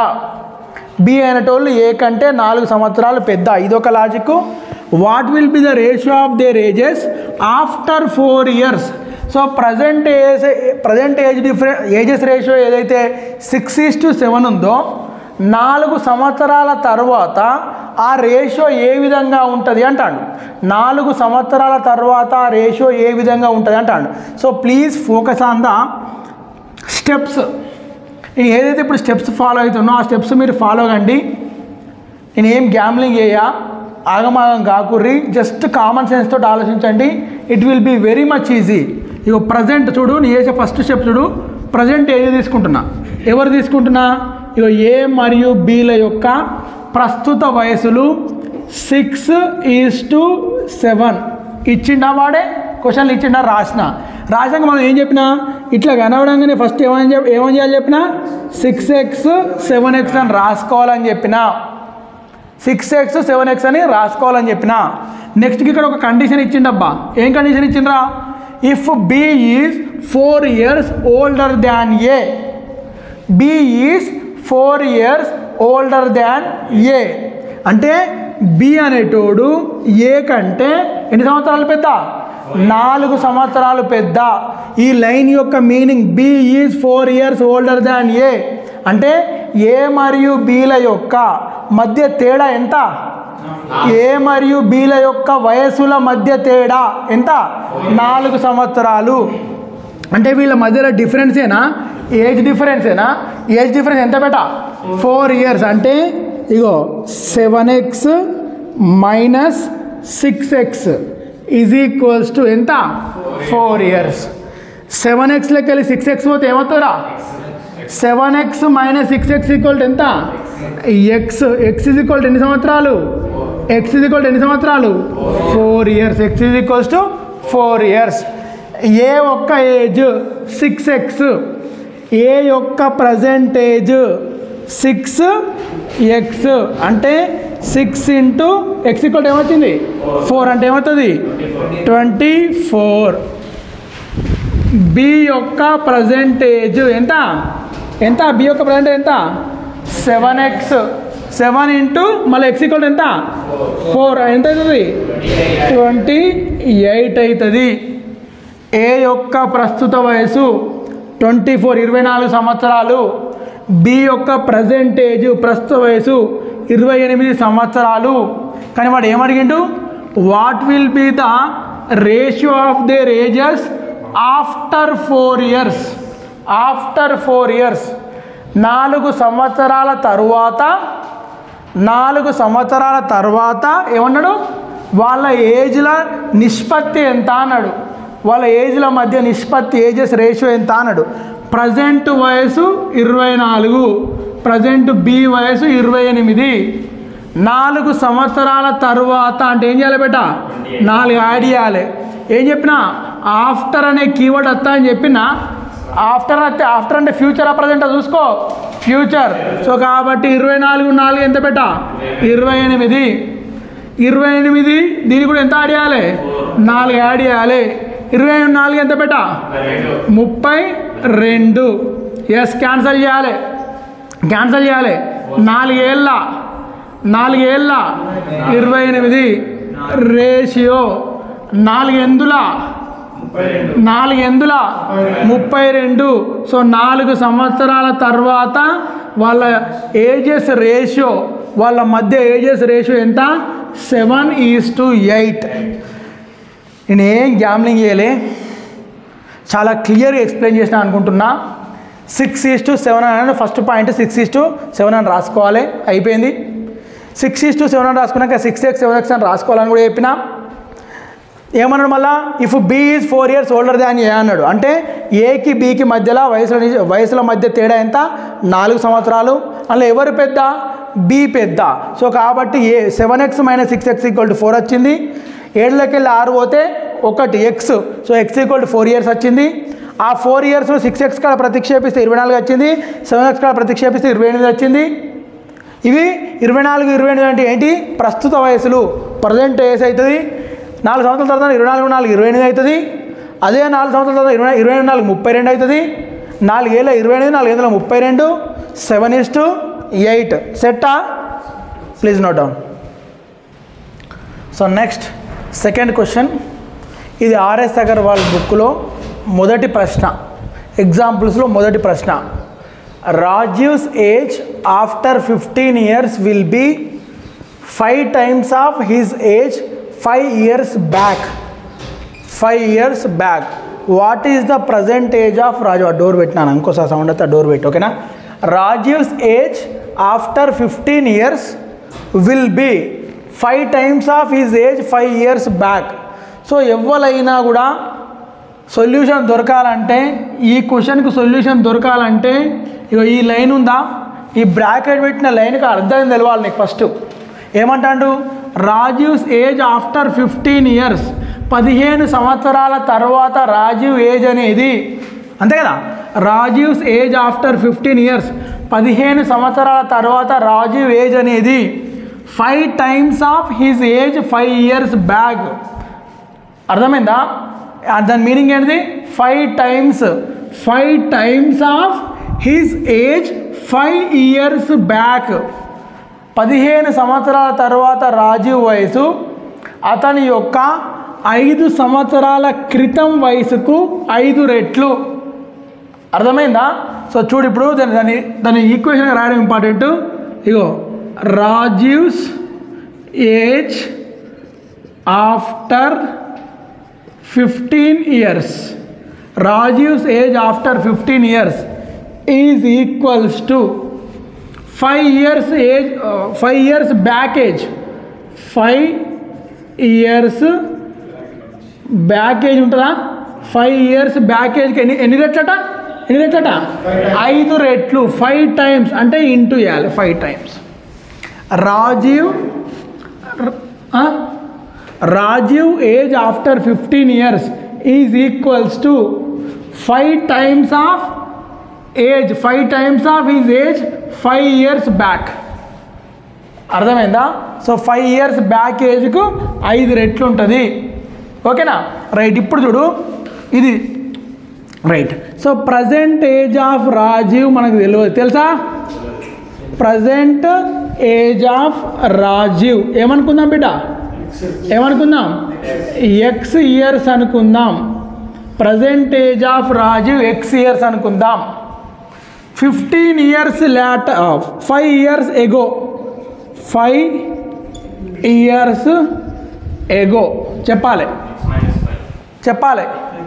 బి అనేటోళ్ళు ఏ కంటే నాలుగు సంవత్సరాలు పెద్ద, ఇదొక logic. What will be the ratio of their ages after four years. So present age present age difference ages ratio ఏదైతే సిక్స్ ఈస్ టు సెవెన్ ఉందో, నాలుగు సంవత్సరాల తర్వాత ఆ రేషియో ఏ విధంగా ఉంటుంది అంటాడు. నాలుగు సంవత్సరాల తర్వాత ఆ రేషియో ఏ విధంగా ఉంటుంది అంటాడు. So please focus on the steps. నేను ఏదైతే ఇప్పుడు స్టెప్స్ ఫాలో అవుతున్నో ఆ స్టెప్స్ మీరు ఫాలో కండి. నేను ఏం గ్యామ్లింగ్ చేయ, ఆగమాగం కాకుర్రి, జస్ట్ కామన్ సెన్స్ తోటి ఆలోచించండి. It will be very much easy. ఇక ప్రజెంట్ చూడు, నేను చేసే ఫస్ట్ స్టెప్ చూడు. ప్రజెంట్ ఏది తీసుకుంటున్నా, ఎవరు తీసుకుంటున్నా, ఇక ఏ మరియు బీల యొక్క ప్రస్తుత వయసులు సిక్స్ ఈజ్ టు సెవెన్ ఇచ్చిండా, వాడే క్వశ్చన్లు ఇచ్చిండా, రాసిన రాసాక మనం ఏం చెప్పినా, ఇట్లా కనవడంగానే ఫస్ట్ ఏమని చెప్పి ఏమని చేయాలి చెప్పినా, సిక్స్ ఎక్స్ సెవెన్ ఎక్స్ అని రాసుకోవాలని చెప్పిన, సిక్స్ ఎక్స్ సెవెన్ ఎక్స్ అని రాసుకోవాలని చెప్పిన. నెక్స్ట్కి ఇక్కడ ఒక కండిషన్ ఇచ్చిండబ్బా. ఏం కండిషన్ ఇచ్చిండ్రా, if B is four years older than A, B is four years older than A అంటే బి అనేటోడు ఏ కంటే ఎన్ని సంవత్సరాలు పెద్ద, నాలుగు సంవత్సరాలు పెద్ద. ఈ లైన్ యొక్క meaning B is four years older than A అంటే ఏ మరియు బీల యొక్క మధ్య తేడా ఎంత, ఏ మరియు బీల యొక్క వయసుల మధ్య తేడా ఎంత, నాలుగు సంవత్సరాలు. అంటే వీళ్ళ మధ్యలో డిఫరెన్సేనా, ఏజ్ డిఫరెన్సేనా, ఏజ్ డిఫరెన్స్ ఎంత బెట, ఫోర్ ఇయర్స్. అంటే ఇగో seven x minus six x is equals to ఎంత, ఫోర్ ఇయర్స్. సెవెన్ ఎక్స్లోకి వెళ్ళి సిక్స్ ఎక్స్ పోతే ఏమవుతుందా, seven x minus six x equal to ఎంత, x. X is equal to ఎన్ని సంవత్సరాలు, ఎక్స్ ఈజ్ ఈక్వల్ టు ఎన్ని సంవత్సరాలు, four years. X is equals to four years. A యొక్క ఏజ్ సిక్స్ ఎక్స్, ఏ యొక్క ప్రజెంట్ ఏజ్ సిక్స్ ఎక్స్ అంటే సిక్స్ ఇంటూ ఎక్స్ ఈక్వల్ ఏమవుతుంది, ఫోర్ అంటే ఏమవుతుంది, ట్వంటీ ఫోర్. బి యొక్క ప్రజెంట్ ఏజ్ ఎంత ఎంత, బి యొక్క ప్రజెంట్ ఎంత, సెవెన్ ఎక్స్. సెవెన్ ఇంటూ మళ్ళీ ఎక్స్ ఈక్వల్ ఎంత, ఫోర్, ఎంత అవుతుంది, ట్వంటీ ఎయిట్ అవుతుంది. ఏ యొక్క ప్రస్తుత వయసు ట్వంటీ ఫోర్ ఇరవై నాలుగు సంవత్సరాలు, బి యొక్క ప్రజెంట్ ఏజ్ ప్రస్తుత వయసు ఇరవై ఎనిమిది సంవత్సరాలు. కానీ వాడు ఏమడిగిండు, what will be the ratio of their ages after four years. After four years నాలుగు సంవత్సరాల తరువాత, నాలుగు సంవత్సరాల తర్వాత ఏమన్నాడు, వాళ్ళ ఏజ్ల నిష్పత్తి ఎంత అన్నాడు, వాళ్ళ ఏజ్ల మధ్య నిష్పత్తి ఏజెస్ రేషియో ఎంత అన్నాడు. ప్రజెంట్ వయసు ఇరవై నాలుగు, ప్రజెంట్ బి వయసు ఇరవై ఎనిమిది. నాలుగు సంవత్సరాల తరువాత అంటే ఏం చేయాలి బేట, నాలుగు యాడ్ చేయాలి. ఏం చెప్పినా ఆఫ్టర్ అనే కీవర్డ్ వస్తా అని చెప్పిన, ఆఫ్టర్ అయితే ఆఫ్టర్ అంటే ఫ్యూచర్ ప్రజెంట్ చూసుకో, ఫ్యూచర్. సో కాబట్టి ఇరవై నాలుగు నాలుగు ఎంత బేట, ఇరవై ఎనిమిది. ఇరవై ఎనిమిది దీనికి కూడా ఎంత యాడ్ చేయాలి, నాలుగు యాడ్ చేయాలి. ఇరవై నాలుగు ఎంత బేట, ముప్పై రెండు. ఎస్, క్యాన్సల్ చేయాలి, క్యాన్సల్ చేయాలి. నాలుగేళ్ళ నాలుగేళ్ళ ఇరవై ఎనిమిది రేషియో నాలుగు ఎందుల నాలుగు ఎందుల ముప్పై రెండు. సో నాలుగు సంవత్సరాల తర్వాత వాళ్ళ ఏజెస్ రేషియో, వాళ్ళ మధ్య ఏజెస్ రేషియో ఎంత, సెవెన్ ఈజ్ టు ఎయిట్. నేను ఏం గ్యామ్లింగ్ చేయలే, చాలా క్లియర్గా ఎక్స్ప్లెయిన్ చేసిన అనుకుంటున్నా. సిక్స్ ఈస్ టు సెవెన్ అని first point six is to seven అని రాసుకోవాలి, అయిపోయింది. సిక్స్ ఈస్ టు సెవెన్ అని రాసుకున్నాక సిక్స్ ఎక్స్ సెవెన్ ఎక్స్ అని రాసుకోవాలని కూడా చెప్పిన. ఏమన్నాడు మళ్ళా, if B is four years older than A అన్నాడు. అంటే ఏకి బీకి మధ్యలో వయసుల వయసుల మధ్య తేడా ఎంత, నాలుగు సంవత్సరాలు. అందులో ఎవరు పెద్ద, బి పెద్ద. సో కాబట్టి ఏ seven x minus six x equal to four వచ్చింది. ఏడులోకి వెళ్ళి ఆరు పోతే ఒకటి x, so x equal to four years వచ్చింది. ఆ ఫోర్ ఇయర్స్ సిక్స్ ఎక్స్ కాడ ప్రతిక్షేపిస్తే ఇరవై నాలుగు వచ్చింది, సెవెన్ ఎక్స్ కాడ ప్రతిక్షేపిస్తే ఇరవై ఎనిమిది వచ్చింది. ఇవి ఇరవై నాలుగు ఇరవై ఎనిమిది అంటే ఏంటి, ప్రస్తుత వయసులు, ప్రజెంట్ ఏజ్ అవుతుంది. నాలుగు సంవత్సరాల తర్వాత ఇరవై నాలుగు నాలుగు ఇరవై ఎనిమిది అవుతుంది. అదే నాలుగు సంవత్సరాల తర్వాత ఇరవై ఇరవై ఎనిమిది నాలుగు ముప్పై రెండు అవుతుంది. నాలుగేళ్ళ ఇరవై ఎనిమిది నాలుగు ఏళ్ళ ముప్పై రెండు, సెవెన్ ఇస్ టు ఎయిట్. సెట్టా? Please note down. So next second question, ఇది ఆర్ఎస్ అగర్వాల్ బుక్లో మొదటి ప్రశ్న, ఎగ్జాంపుల్స్లో మొదటి ప్రశ్న. Rajiv's age after fifteen years will be five times of his age five years back. Five years back what is the present age of Raju. ఆ డోర్ పెట్టినాను, ఇంకోసారి సౌండ్ అయితే ఆ డోర్ పెట్టి, ఓకేనా. Rajiv's age after fifteen years will be five times of his age five years back. So ఎవరైనా కూడా సొల్యూషన్ దొరకాలంటే, ఈ క్వశ్చన్కి సొల్యూషన్ దొరకాలంటే ఇక ఈ లైన్ ఉందా, ఈ బ్రాకెట్ పెట్టిన లైన్కి అర్థం తెలవాలి నీకు. ఫస్ట్ ఏమంటాడు, Rajiv's age after fifteen years, పదిహేను సంవత్సరాల తర్వాత రాజీవ్ ఏజ్ అనేది, అంతే కదా. Rajiv's age after fifteen years, పదిహేను సంవత్సరాల తర్వాత రాజీవ్ ఏజ్ అనేది five times of his age five years back. అర్థమైందా? దాని మీనింగ్ ఏంటిది, five times five times of his age five years back. పదిహేను సంవత్సరాల తర్వాత రాజీవ్ వయసు అతని యొక్క ఐదు సంవత్సరాల క్రితం వయసుకు ఐదు రెట్లు. అర్థమైందా? సో చూడు, ఇప్పుడు దాని దాని దాని ఈక్వేషన్ రాయడం ఇంపార్టెంట్. ఇగో Rajiv's age after fifteen years, Rajiv's age after fifteen years is equals to five years age five years back age. Five years back age ఉంటుందా, ఫైవ్ ఇయర్స్ బ్యాక్ ఏజ్కి ఎన్ని ఎన్ని రెట్లట ఎన్ని రెట్లట ఐదు రెట్లు. ఫైవ్ టైమ్స్ అంటే ఇంటూ వేయాలి, five times. Rajiv Rajiv age after fifteen years is equals to five times of age, five times of his age five years back. అర్థమైందా? సో ఫైవ్ ఇయర్స్ బ్యాక్ ఏజ్కు ఐదు రెట్లు ఉంటుంది, ఓకేనా. రైట్, ఇప్పుడు చూడు ఇది right. So present age of Rajiv మనకు తెలియదు, తెలుసా. ప్రజెంట్ ఏజ్ ఆఫ్ రాజీవ్ ఏమనుకుందాం బిడ్డ, ఏమనుకుందాం, ఎక్స్ ఇయర్స్ అనుకుందాం. Present age of Rajiv x years అనుకుందాం. ఫిఫ్టీన్ ఇయర్స్ లాట్ five years ago five years ago చెప్పాలి చెప్పాలి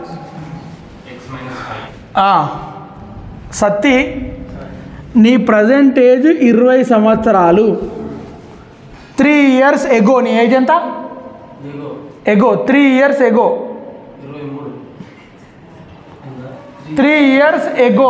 సత్తి, నీ ప్రజెంట్ ఏజ్ ఇరవై సంవత్సరాలు. త్రీ ఇయర్స్ ఎగో నీ ఏజ్ ఎంత, ago three years ago three years ago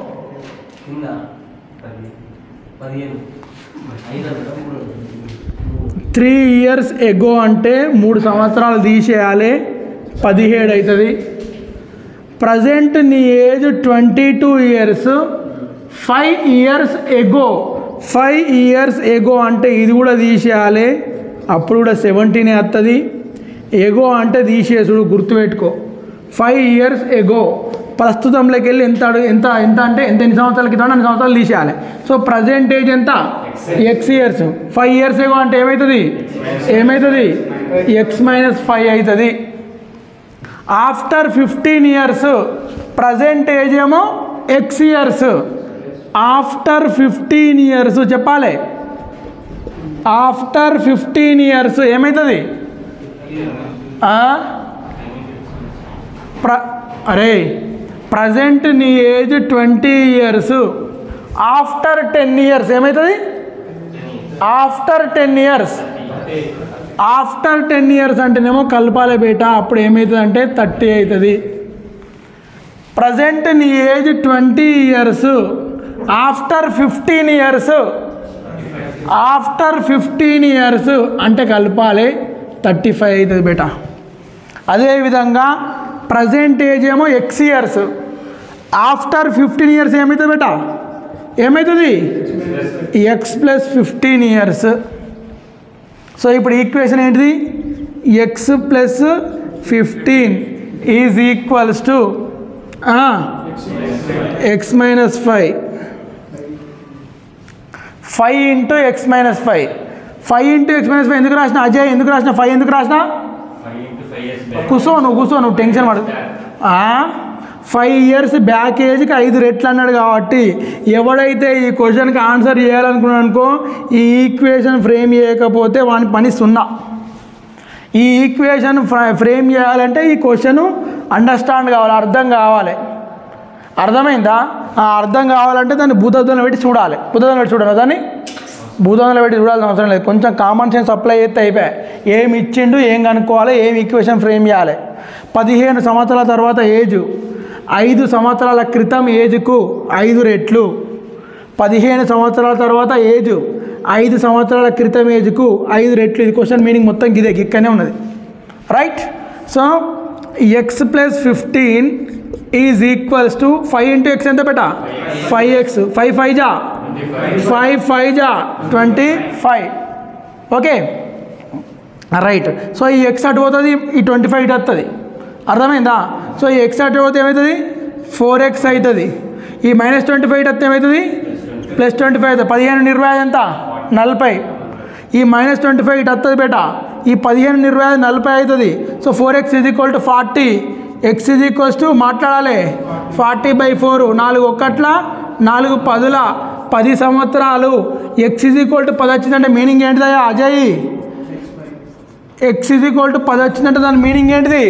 three years ago అంటే మూడు సంవత్సరాలు తీసేయాలి, పదిహేడు అవుతుంది. ప్రజెంట్ నీ age twenty two years. Five years ago five years ago అంటే ఇది కూడా తీసేయాలి, అప్పుడు కూడా సెవెంటీనే వస్తుంది. ఎగో అంటే తీసేసుడు, గుర్తుపెట్టుకో. ఫైవ్ ఇయర్స్ ఎగో ప్రస్తుతంలోకి వెళ్ళి ఎంత ఎంత ఎంత అంటే ఎంత ఎన్ని సంవత్సరాల క్రితం అన్ని సంవత్సరాలు తీసేయాలి. సో ప్రజెంట్ ఏజ్ ఎంత, x years. Five years ago అంటే ఏమవుతుంది ఏమవుతుంది ఎక్స్ మైనస్ ఫైవ్ అవుతుంది. After fifteen years present age ఏమో x years. After fifteen years చెప్పాలి, ఆఫ్టర్ ఫిఫ్టీన్ ఇయర్స్ ఏమవుతుంది ప్ర అరే ప్రజెంట్ నీ age twenty years, after ten years ఏమవుతుంది? After ten years after ten years అంటేనేమో కలపాలి బేట, అప్పుడు ఏమవుతుంది అంటే థర్టీ అవుతుంది. ప్రజెంట్ నీ age twenty years, after fifteen years after fifteen years అంటే కలపాలి థర్టీ ఫైవ్ అవుతుంది బేట. అదేవిధంగా ప్రజెంట్ ఏజ్ ఏమో x years, after fifteen years ఏమవుతుంది బేట? ఏమవుతుంది? X plus fifteen years. So ఇప్పుడు ఈక్వేషన్ ఏంటిది? X plus fifteen is equals to x minus five, five into x minus five. Five into x minus five ఎందుకు రాసిన అజయ్? ఎందుకు రాసిన ఫైవ్? ఎందుకు రాసిన? కూర్చో నువ్వు, కూర్చో నువ్వు, టెన్షన్ పడదు. ఫైవ్ ఇయర్స్ బ్యాక్ ఏజ్కి ఐదు రెట్లు అన్నాడు కాబట్టి ఎవడైతే ఈ క్వశ్చన్కి ఆన్సర్ చేయాలనుకున్నాడు అనుకో, ఈ ఈక్వేషన్ ఫ్రేమ్ చేయకపోతే వాని పని సున్నా. ఈ ఈక్వేషన్ ఫ్రేమ్ చేయాలంటే ఈ క్వశ్చన్ అండర్స్టాండ్ కావాలి, అర్థం కావాలి. అర్థమైందా? అర్థం కావాలంటే దాన్ని భూతద్దంలో పెట్టి చూడాలి. భూతద్దంలో పెట్టి చూడాలి, దాన్ని భూతద్దంలో పెట్టి చూడాల్సిన అవసరం లేదు. కొంచెం కామన్ సెన్స్ అప్లై చేస్తే అయిపోయాయి. ఏమి ఇచ్చిండు, ఏం కనుక్కోవాలి, ఏం ఈక్వేషన్ ఫ్రేమ్ చేయాలి. పదిహేను సంవత్సరాల తర్వాత ఏజ్, ఐదు సంవత్సరాల క్రితం ఏజ్కు ఐదు రెట్లు. పదిహేను సంవత్సరాల తర్వాత ఏజ్, ఐదు సంవత్సరాల క్రితం ఏజ్కు ఐదు రెట్లు. ఇది క్వశ్చన్ మీనింగ్ మొత్తం ఇదే, ఇక్కడనే ఉన్నది. Right? So x plus fifteen is equals to five into x ఎంత బేట? Five X. ఫైవ్ ఫైవ్ జా ఫైవ్ ఫైవ్ జా twenty five. Okay right. So ఈ ఎక్స్ అటు పోతుంది, ఈ ట్వంటీ ఫైవ్ ఇటు వస్తుంది. అర్థమైందా? సో ఈ ఎక్స్ అటు పోతే ఏమవుతుంది? ఫోర్ ఎక్స్ అవుతుంది. ఈ మైనస్ ట్వంటీ ఫైవ్ ఇటు వస్తే ఏమవుతుంది? ప్లస్ ట్వంటీ ఫైవ్ అవుతుంది. పదిహేను ఇరవై ఎంత? నలభై. ఈ మైనస్ ట్వంటీ ఫైవ్ ఇటు వస్తుంది బేట. ఈ పదిహేను ఇరవై ఐదు నలభై అవుతుంది. So four X is equal to forty. X is equals to మాట్లాడాలి ఫార్టీ బై ఫోర్, నాలుగు ఒక్కట్ల నాలుగు పదుల పది సంవత్సరాలు. ఎక్స్ ఈజ్ ఈక్వల్ టు పది వచ్చిందంటే మీనింగ్ ఏంటిదయ్యా Ajay? X is equal to పది వచ్చిందంటే దాని మీనింగ్ ఏంటిది?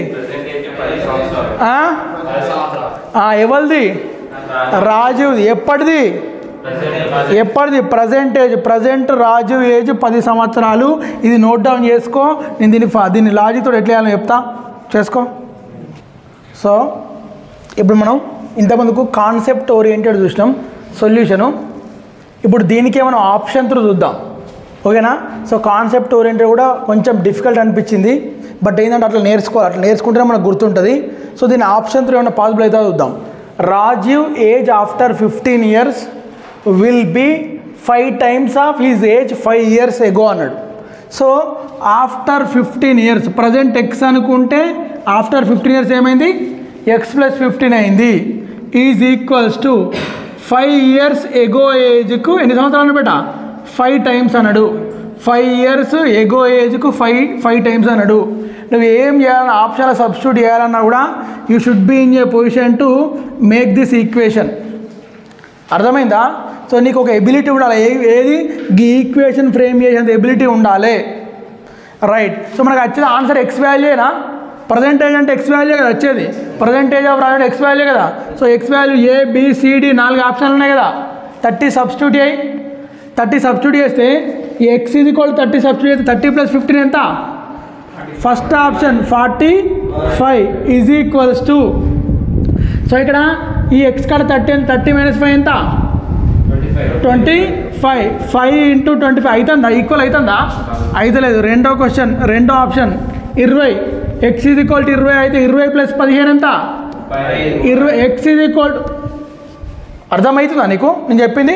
ఎవరిది? రాజు. ఎప్పటిది? ఎప్పటిది? Present age. ప్రజెంట్ రాజు ఏజ్ పది సంవత్సరాలు. ఇది నోట్ డౌన్ చేసుకో. నేను దీన్ని దీన్ని లాజిక్తో ఎట్లా వేయాలని చెప్తా, చేసుకో. సో ఇప్పుడు మనం ఇంతకుముందుకు కాన్సెప్ట్ ఓరియంటెడ్ చూసినాం సొల్యూషను. ఇప్పుడు దీనికే మనం ఆప్షన్ త్రూ చూద్దాం. ఓకేనా? సో కాన్సెప్ట్ ఓరియంటెడ్ కూడా కొంచెం డిఫికల్ట్ అనిపించింది, బట్ ఏంటంటే అట్లా నేర్చుకోవాలి. అట్లా నేర్చుకుంటేనే మనకు గుర్తుంటుంది. సో దీని ఆప్షన్ త్రూ ఏమైనా పాసిబుల్ అవుతుందో చూద్దాం. Rajiv age after fifteen years will be five times of his age five years ago అన్నాడు. So after fifteen years present x అనుకుంటే ఆఫ్టర్ ఫిఫ్టీన్ ఇయర్స్ ఏమైంది? ఎక్స్ ప్లస్ ఫిఫ్టీన్ అయింది. Is equals to five years ago ఏజ్కు ఎన్ని సంవత్సరాలు బేట? ఫైవ్ టైమ్స్ అన్నాడు. ఫైవ్ ఇయర్స్ ఎగో ఏజ్కు ఫైవ్ ఫైవ్ టైమ్స్ అన్నాడు. నువ్వు ఏం చేయాలన్నా ఆప్షన్లో సబ్స్టిట్యూట్ చేయాలన్నా కూడా you should be in a position to make this equation. అర్థమైందా? సో నీకు ఒక ఎబిలిటీ ఉండాలి. ఏ ఏది ఈ ఈక్వేషన్ ఫ్రేమ్ చేసేంత ఎబిలిటీ ఉండాలి. రైట్. సో మనకు వచ్చేది ఆన్సర్ ఎక్స్ వాల్యూనా? ప్రజెంటేజ్ అంటే ఎక్స్ వాల్యూ కదా వచ్చేది. Present age of Raju x value కదా. So X value A BCD నాలుగు ఆప్షన్లు ఉన్నాయి కదా. థర్టీ సబ్స్టిట్యూట్ చేయి. థర్టీ సబ్స్టిట్యూట్ చేస్తే ఈ x is equal thirty substitute చేస్తే థర్టీ ప్లస్ ఫిఫ్టీన్ ఎంత? First option forty five is equals to, so ఇక్కడ ఈ ఎక్స్ కాడ థర్టీ థర్టీ మైనస్ ఫైవ్ ఎంత? Twenty five. Five into twenty five అవుతుందా? ఈక్వల్ అవుతుందా? అవుతలేదు. రెండో క్వశ్చన్, రెండో ఆప్షన్ ఇరవై. ఎక్స్ ఈజ్ ఈక్వల్ టు ఇరవై అయితే ఇరవై ప్లస్ పదిహేను ఎంత? ఇరవై. ఎక్స్ ఈజ్ ఈక్వల్ టు, అర్థమవుతుందా నీకు నేను చెప్పింది?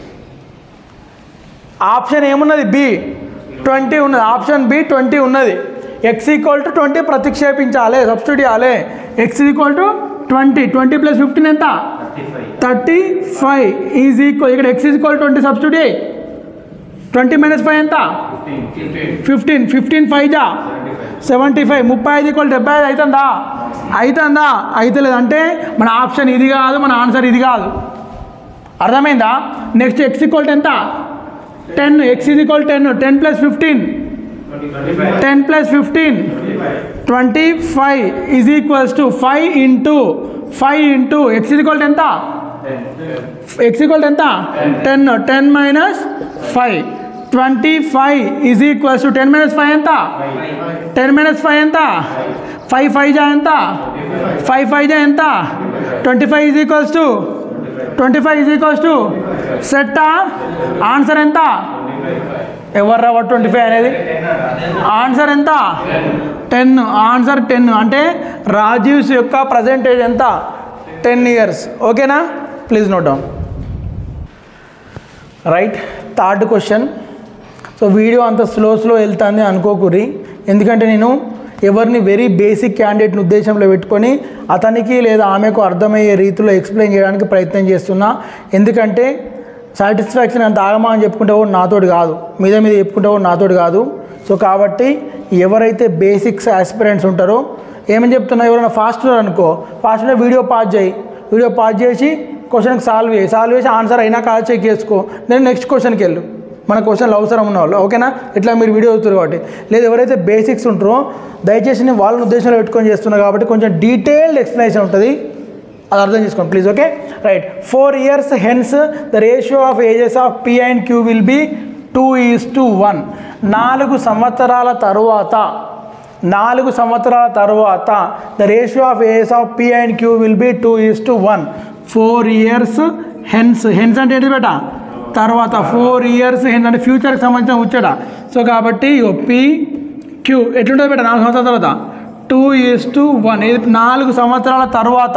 ఆప్షన్ ఏమున్నది? బి ట్వంటీ ఉన్నది. ఆప్షన్ బి ట్వంటీ ఉన్నది. ఎక్స్ ఈక్వల్ టు ట్వంటీ ప్రతిక్షేపించాలి, సబ్స్టిట్యూట్ చేయాలి. X equal to twenty. Twenty plus fifteen ఎంత? థర్టీ ఫైవ్ ఈజ్ ఈక్వల్, ఇక్కడ ఎక్స్ ఈక్వల్ ట్వంటీ సబ్స్టిట్యూట్ చేయి. ట్వంటీ మైనస్ ఫైవ్ ఎంత? ఫిఫ్టీన్. ఫిఫ్టీన్ ఫైవ్ జా సెవెంటీ ఫైవ్. ముప్పై ఐదు ఈక్వల్ డెబ్బై ఐదు అవుతుందా? అవుతుందా? అవుతలేదు. అంటే మన ఆప్షన్ ఇది కాదు, మన ఆన్సర్ ఇది కాదు. అర్థమైందా? నెక్స్ట్ ఎక్స్ ఈక్వల్ ఎంత? Ten. X is equal ten. Ten plus fifteen, ten plus fifteen twenty five is equals to five into five into X is equal to ఎంత ఎక్స్ ఈక్వల్ టు ఎంత ten ten minus five twenty five is equals to ten minus five ఎంత టెన్ మైనస్ ఫైవ్ ఎంత ఫైవ్ ఫైవ్ జా ఎంత ఫైవ్ ఫైవ్ జా ఎంత twenty five is equals to twenty five is equals to సెట్టా ఆన్సర్ ఎంత ఎవరు రావ ట్వంటీ ఫైవ్ అనేది ఆన్సర్ ఎంత టెన్ ఆన్సర్ టెన్ అంటే రాజీవ్స్ యొక్క ప్రజెంట్ ఏజ్ ఎంత టెన్ ఇయర్స్ ఓకేనా please note down right third question so video అంత స్లో స్లో వెళ్తుంది అనుకోకూరి ఎందుకంటే నేను ఎవరిని వెరీ బేసిక్ క్యాండిడేట్ని ఉద్దేశంలో పెట్టుకొని అతనికి లేదా ఆమెకు అర్థమయ్యే రీతిలో ఎక్స్ప్లెయిన్ చేయడానికి ప్రయత్నం చేస్తున్నా ఎందుకంటే సాటిస్ఫాక్షన్ అంత ఆగమా అని చెప్పుకుంటే కూడా నాతోటి కాదు మీద మీద చెప్పుకుంటే కూడా నాతోటి కాదు సో కాబట్టి ఎవరైతే బేసిక్స్ ఆస్పిరెంట్స్ ఉంటారో ఏమని చెప్తున్నా ఎవరైనా ఫాస్ట్ అనుకో ఫాస్ట్గా వీడియో పాజ్ చేయి వీడియో పాజ్ చేసి క్వశ్చన్కి సాల్వ్ చేయి సాల్వ్ చేసి ఆన్సర్ అయినా కాదు చెక్ చేసుకో నేను నెక్స్ట్ క్వశ్చన్కి వెళ్ళు మన క్వశ్చన్లు అవసరం ఉన్న వాళ్ళు ఓకేనా ఇట్లా మీరు వీడియో అవుతారు కాబట్టి లేదు ఎవరైతే బేసిక్స్ ఉంటారో దయచేసి నేను వాళ్ళని ఉద్దేశంలో పెట్టుకొని చేస్తున్నా కాబట్టి కొంచెం డీటెయిల్డ్ ఎక్స్ప్లెనేషన్ ఉంటుంది అది అర్థం చేసుకోండి please okay right four years hence the ratio of ages of P and Q will be two is to one నాలుగు సంవత్సరాల తరువాత నాలుగు సంవత్సరాల తరువాత the ratio of ages of P and Q will be two is to one four years hence hence అంటే ఏంటి బేటా తర్వాత ఫోర్ ఇయర్స్ హెన్స్ అంటే ఫ్యూచర్కి సంబంధించిన వచ్చాడా సో కాబట్టి పి క్యూ ఎట్లుంటుంది బేటా నాలుగు సంవత్సరాల తర్వాత టూ ఈజ్ టు వన్ ఇది నాలుగు సంవత్సరాల తర్వాత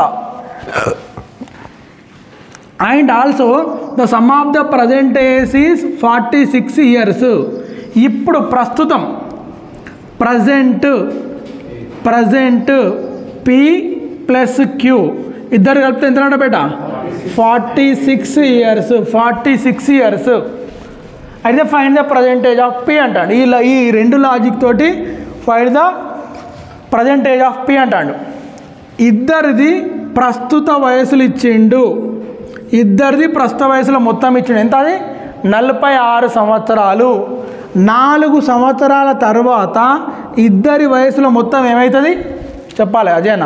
and also the sum of the present age is forty six years ఇప్పుడు ప్రస్తుతం present present P plus Q ఇద్దరు కలిపితే ఎంత బేట forty six years forty six years అయితే find the present age of P అంటాడు ఈ ఈ రెండు లాజిక్ తోటి find the present age of P అంటాడు ఇద్దరిది ప్రస్తుత వయసులు ఇచ్చిండు ఇద్దరిది ప్రస్తుత వయసులో మొత్తం ఇచ్చిండు ఎంత అది నలభై ఆరు సంవత్సరాలు నాలుగు సంవత్సరాల తర్వాత ఇద్దరి వయసులో మొత్తం ఏమవుతుంది చెప్పాలి అజయనా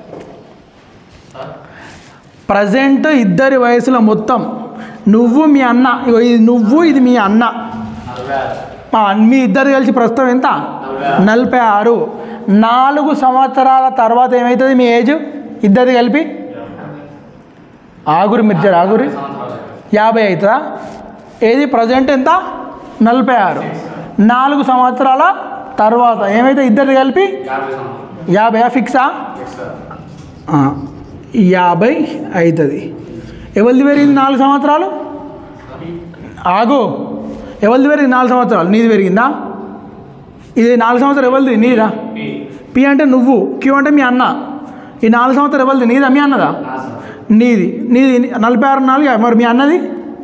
ప్రజెంట్ ఇద్దరి వయసులో మొత్తం నువ్వు మీ అన్న ఇది నువ్వు ఇది మీ అన్న మీ ఇద్దరు కలిసి ప్రస్తుతం ఎంత నలభై ఆరు నాలుగు సంవత్సరాల తర్వాత ఏమవుతుంది మీ ఏజ్ ఇద్దరిది కలిపి ఆగురి మిర్జర్ ఆగురి యాభై అవుతుందా ఏది ప్రజెంట్ ఎంత నలభై ఆరు నాలుగు సంవత్సరాల తర్వాత ఏమైతే ఇద్దరిది కలిపి యాభై ఫిక్సా యాభై అవుతుంది ఎవరిది పెరిగింది నాలుగు సంవత్సరాలు ఆగు ఎవరిది పెరిగింది నాలుగు సంవత్సరాలు నీది పెరిగిందా ఇది నాలుగు సంవత్సరాలు ఎవరిది నీదా పి అంటే నువ్వు క్యూ అంటే మీ అన్న ఈ నాలుగు సంవత్సరాలు ఎవరిది నీదా మీ అన్నదా నీది నీది నలభై ఆరు నాలుగు మరి మీ అన్నది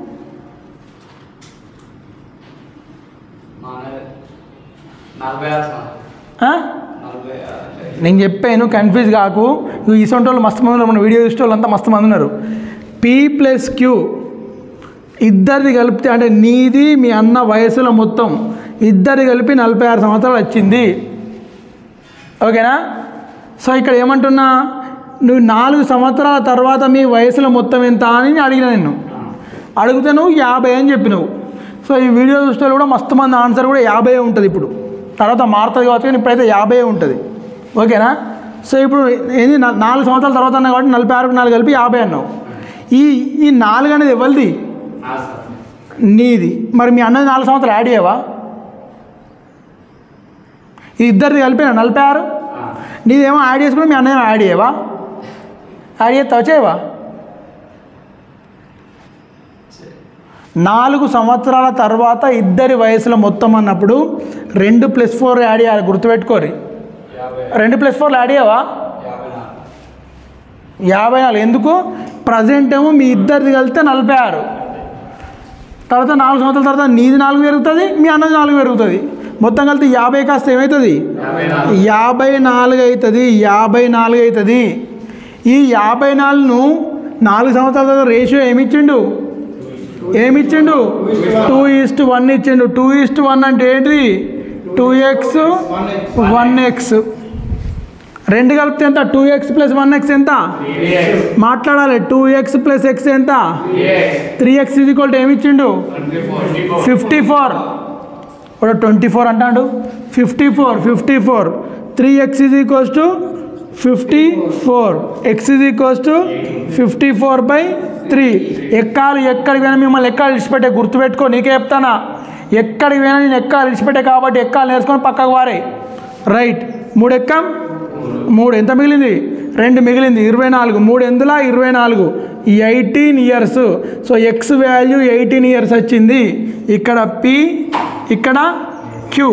నేను చెప్పాను కన్ఫ్యూజ్ కాకు ఈ ఇసొంటి వాళ్ళు మస్తు మంది ఉన్నారు మన వీడియో చూసే వాళ్ళంతా మస్తు మంది ఉన్నారు పి ప్లస్ క్యూ ఇద్దరిది కలిపితే అంటే నీది మీ అన్న వయసులో మొత్తం ఇద్దరిది కలిపి నలభై ఆరు సంవత్సరాలు వచ్చింది ఓకేనా సో ఇక్కడ ఏమంటున్నా నువ్వు నాలుగు సంవత్సరాల తర్వాత మీ వయసులో మొత్తం ఎంత అని అడిగిన నిన్ను అడిగితే నువ్వు యాభై అని చెప్పినావు సో ఈ వీడియో చూస్తే కూడా మస్తు మంది ఆన్సర్ కూడా యాభై ఉంటుంది ఇప్పుడు తర్వాత మారుతుంది కావచ్చు కానీ ఇప్పుడైతే యాభై ఉంటుంది ఓకేనా సో ఇప్పుడు ఏంది నాలుగు సంవత్సరాల తర్వాత అన్నా కాబట్టి నలభై ఆరుకు నాలుగు కలిపి యాభై అన్నావు ఈ ఈ నాలుగు అనేది ఎవరిది నీది మరి మీ అన్నది నాలుగు సంవత్సరాలు యాడ్ చేయవా ఈ ఇద్దరిది కలిపినా నలభై ఆరు నీదేమో యాడ్ చేసుకుని మీ అన్నదేమో యాడ్ చేయవా యాడ్ చేస్తావా చేయవా నాలుగు సంవత్సరాల తర్వాత ఇద్దరి వయసులో మొత్తం అన్నప్పుడు రెండు ప్లస్ ఫోర్ యాడ్ చేయాలి గుర్తుపెట్టుకోరి రెండు ప్లస్ ఫోర్లు యాడ్ చేయవా యాభై నాలుగు ఎందుకు ప్రజెంట్ ఏమో మీ ఇద్దరిది కలిపితే నలభై ఆరు తర్వాత నాలుగు సంవత్సరాల తర్వాత నీది నాలుగు పెరుగుతుంది మీ అన్నది నాలుగు పెరుగుతుంది మొత్తం కలిపి యాభై కాస్త ఏమవుతుంది యాభై నాలుగు అవుతుంది యాభై నాలుగు అవుతుంది ఈ యాభై నాలుగును నాలుగు సంవత్సరాల తర్వాత రేషియో ఏమిచ్చిండు ఏమిచ్చిండు టూ ఈస్ట్ వన్ ఇచ్చిండు టూ ఈస్ట్ వన్ అంటే ఏంటి టూ ఎక్స్ వన్ ఎక్స్ రెండు కలిపితే ఎంత two X plus one X ఎంత మాట్లాడాలి టూ ఎక్స్ ప్లస్ ఎక్స్ ఎంత three X is equal to ఏమి ఇచ్చిండు ఫిఫ్టీ ఫోర్ ఒక ట్వంటీ ఫోర్ అంటాడు fifty four fifty four three X is equals to fifty four X is equals to fifty four by three ఎక్కాలి ఎక్కడికి పోయినా మిమ్మల్ని ఎక్కాలి విడిచిపెట్టే గుర్తుపెట్టుకో నీకే చెప్తానా ఎక్కడికి పోయినా నేను ఎక్కాలి విడిచిపెట్టే కాబట్టి ఎక్కాలి నేర్చుకొని పక్కకు వారే రైట్ మూడు ఎక్కం మూడు ఎంత మిగిలింది రెండు మిగిలింది ఇరవై నాలుగు మూడు ఎందులా ఇరవై నాలుగు eighteen years so X value eighteen years వచ్చింది ఇక్కడ పి ఇక్కడ క్యూ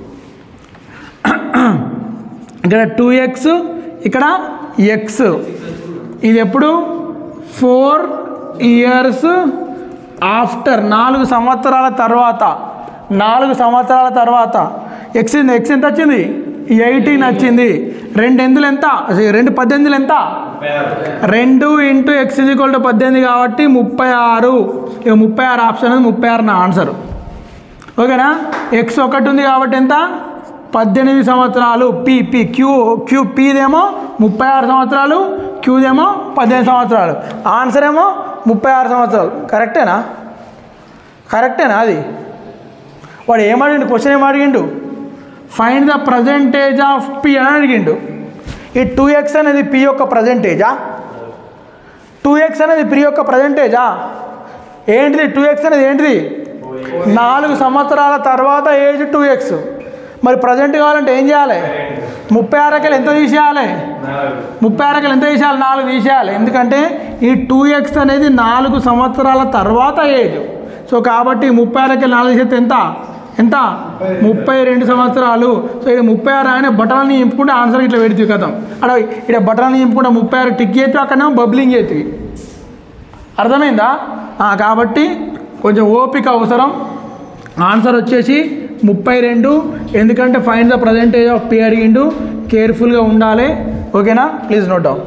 ఇక్కడ టూ ఎక్స్ ఇక్కడ ఎక్స్ ఇది ఎప్పుడు ఫోర్ ఇయర్స్ ఆఫ్టర్ నాలుగు సంవత్సరాల తర్వాత నాలుగు సంవత్సరాల తర్వాత ఎక్స్ ఎక్స్ ఎంత వచ్చింది ఎయిటీన్ వచ్చింది రెండు ఎందులు ఎంత రెండు పద్దెనిమిదిలు ఎంత రెండు into X is equal to పద్దెనిమిది కాబట్టి ముప్పై ఆరు ఇక ముప్పై ఆరు ఆప్షన్ ఉంది ముప్పై ఆరు నా ఆన్సర్ ఓకేనా ఎక్స్ ఒకటి ఉంది కాబట్టి ఎంత పద్దెనిమిది సంవత్సరాలు పి పి క్యూ క్యూ పీదేమో ముప్పై ఆరు సంవత్సరాలు క్యూదేమో పద్దెనిమిది సంవత్సరాలు ఆన్సర్ ఏమో ముప్పై ఆరు సంవత్సరాలు కరెక్టేనా కరెక్టేనా అది వాడు ఏమడిగిండు క్వశ్చన్ ఏం అడిగిండు find the present age of P అని అడిగిండు ఈ టూ ఎక్స్ అనేది పి యొక్క ప్రజెంటేజా టూ ఎక్స్ అనేది పి యొక్క ప్రజెంటేజా ఏంటిది టూ ఎక్స్ అనేది ఏంటిది నాలుగు సంవత్సరాల తర్వాత ఏజ్ టూ ఎక్స్ మరి ప్రజెంట్ కావాలంటే ఏం చేయాలి ముప్పై ఆరకెళ్ళి ఎంత తీసేయాలి ముప్పై ఆరకెళ్ళి ఎంత తీసేయాలి నాలుగు తీసేయాలి ఎందుకంటే ఈ టూ ఎక్స్ అనేది నాలుగు సంవత్సరాల తర్వాత ఏజ్ సో కాబట్టి ముప్పై ఆరకెళ్ళి నాలుగు తీసేస్తే ఎంత ఎంత ముప్పై రెండు సంవత్సరాలు సో ఇక్కడ ముప్పై ఆరు ఆయన బటన్లని నింపుకుంటే ఆన్సర్ ఇట్లా పెడుతుంది కదా అక్కడ ఇక్కడ బటన్లని నింపుకుంటే ముప్పై ఆరు టిక్ చేతి అక్కడనేమో బబ్లింగ్ చేతివి అర్థమైందా కాబట్టి కొంచెం ఓపిక అవసరం ఆన్సర్ వచ్చేసి ముప్పై రెండు ఎందుకంటే find the present age of P అడిగిండు కేర్ఫుల్గా ఉండాలి ఓకేనా please note down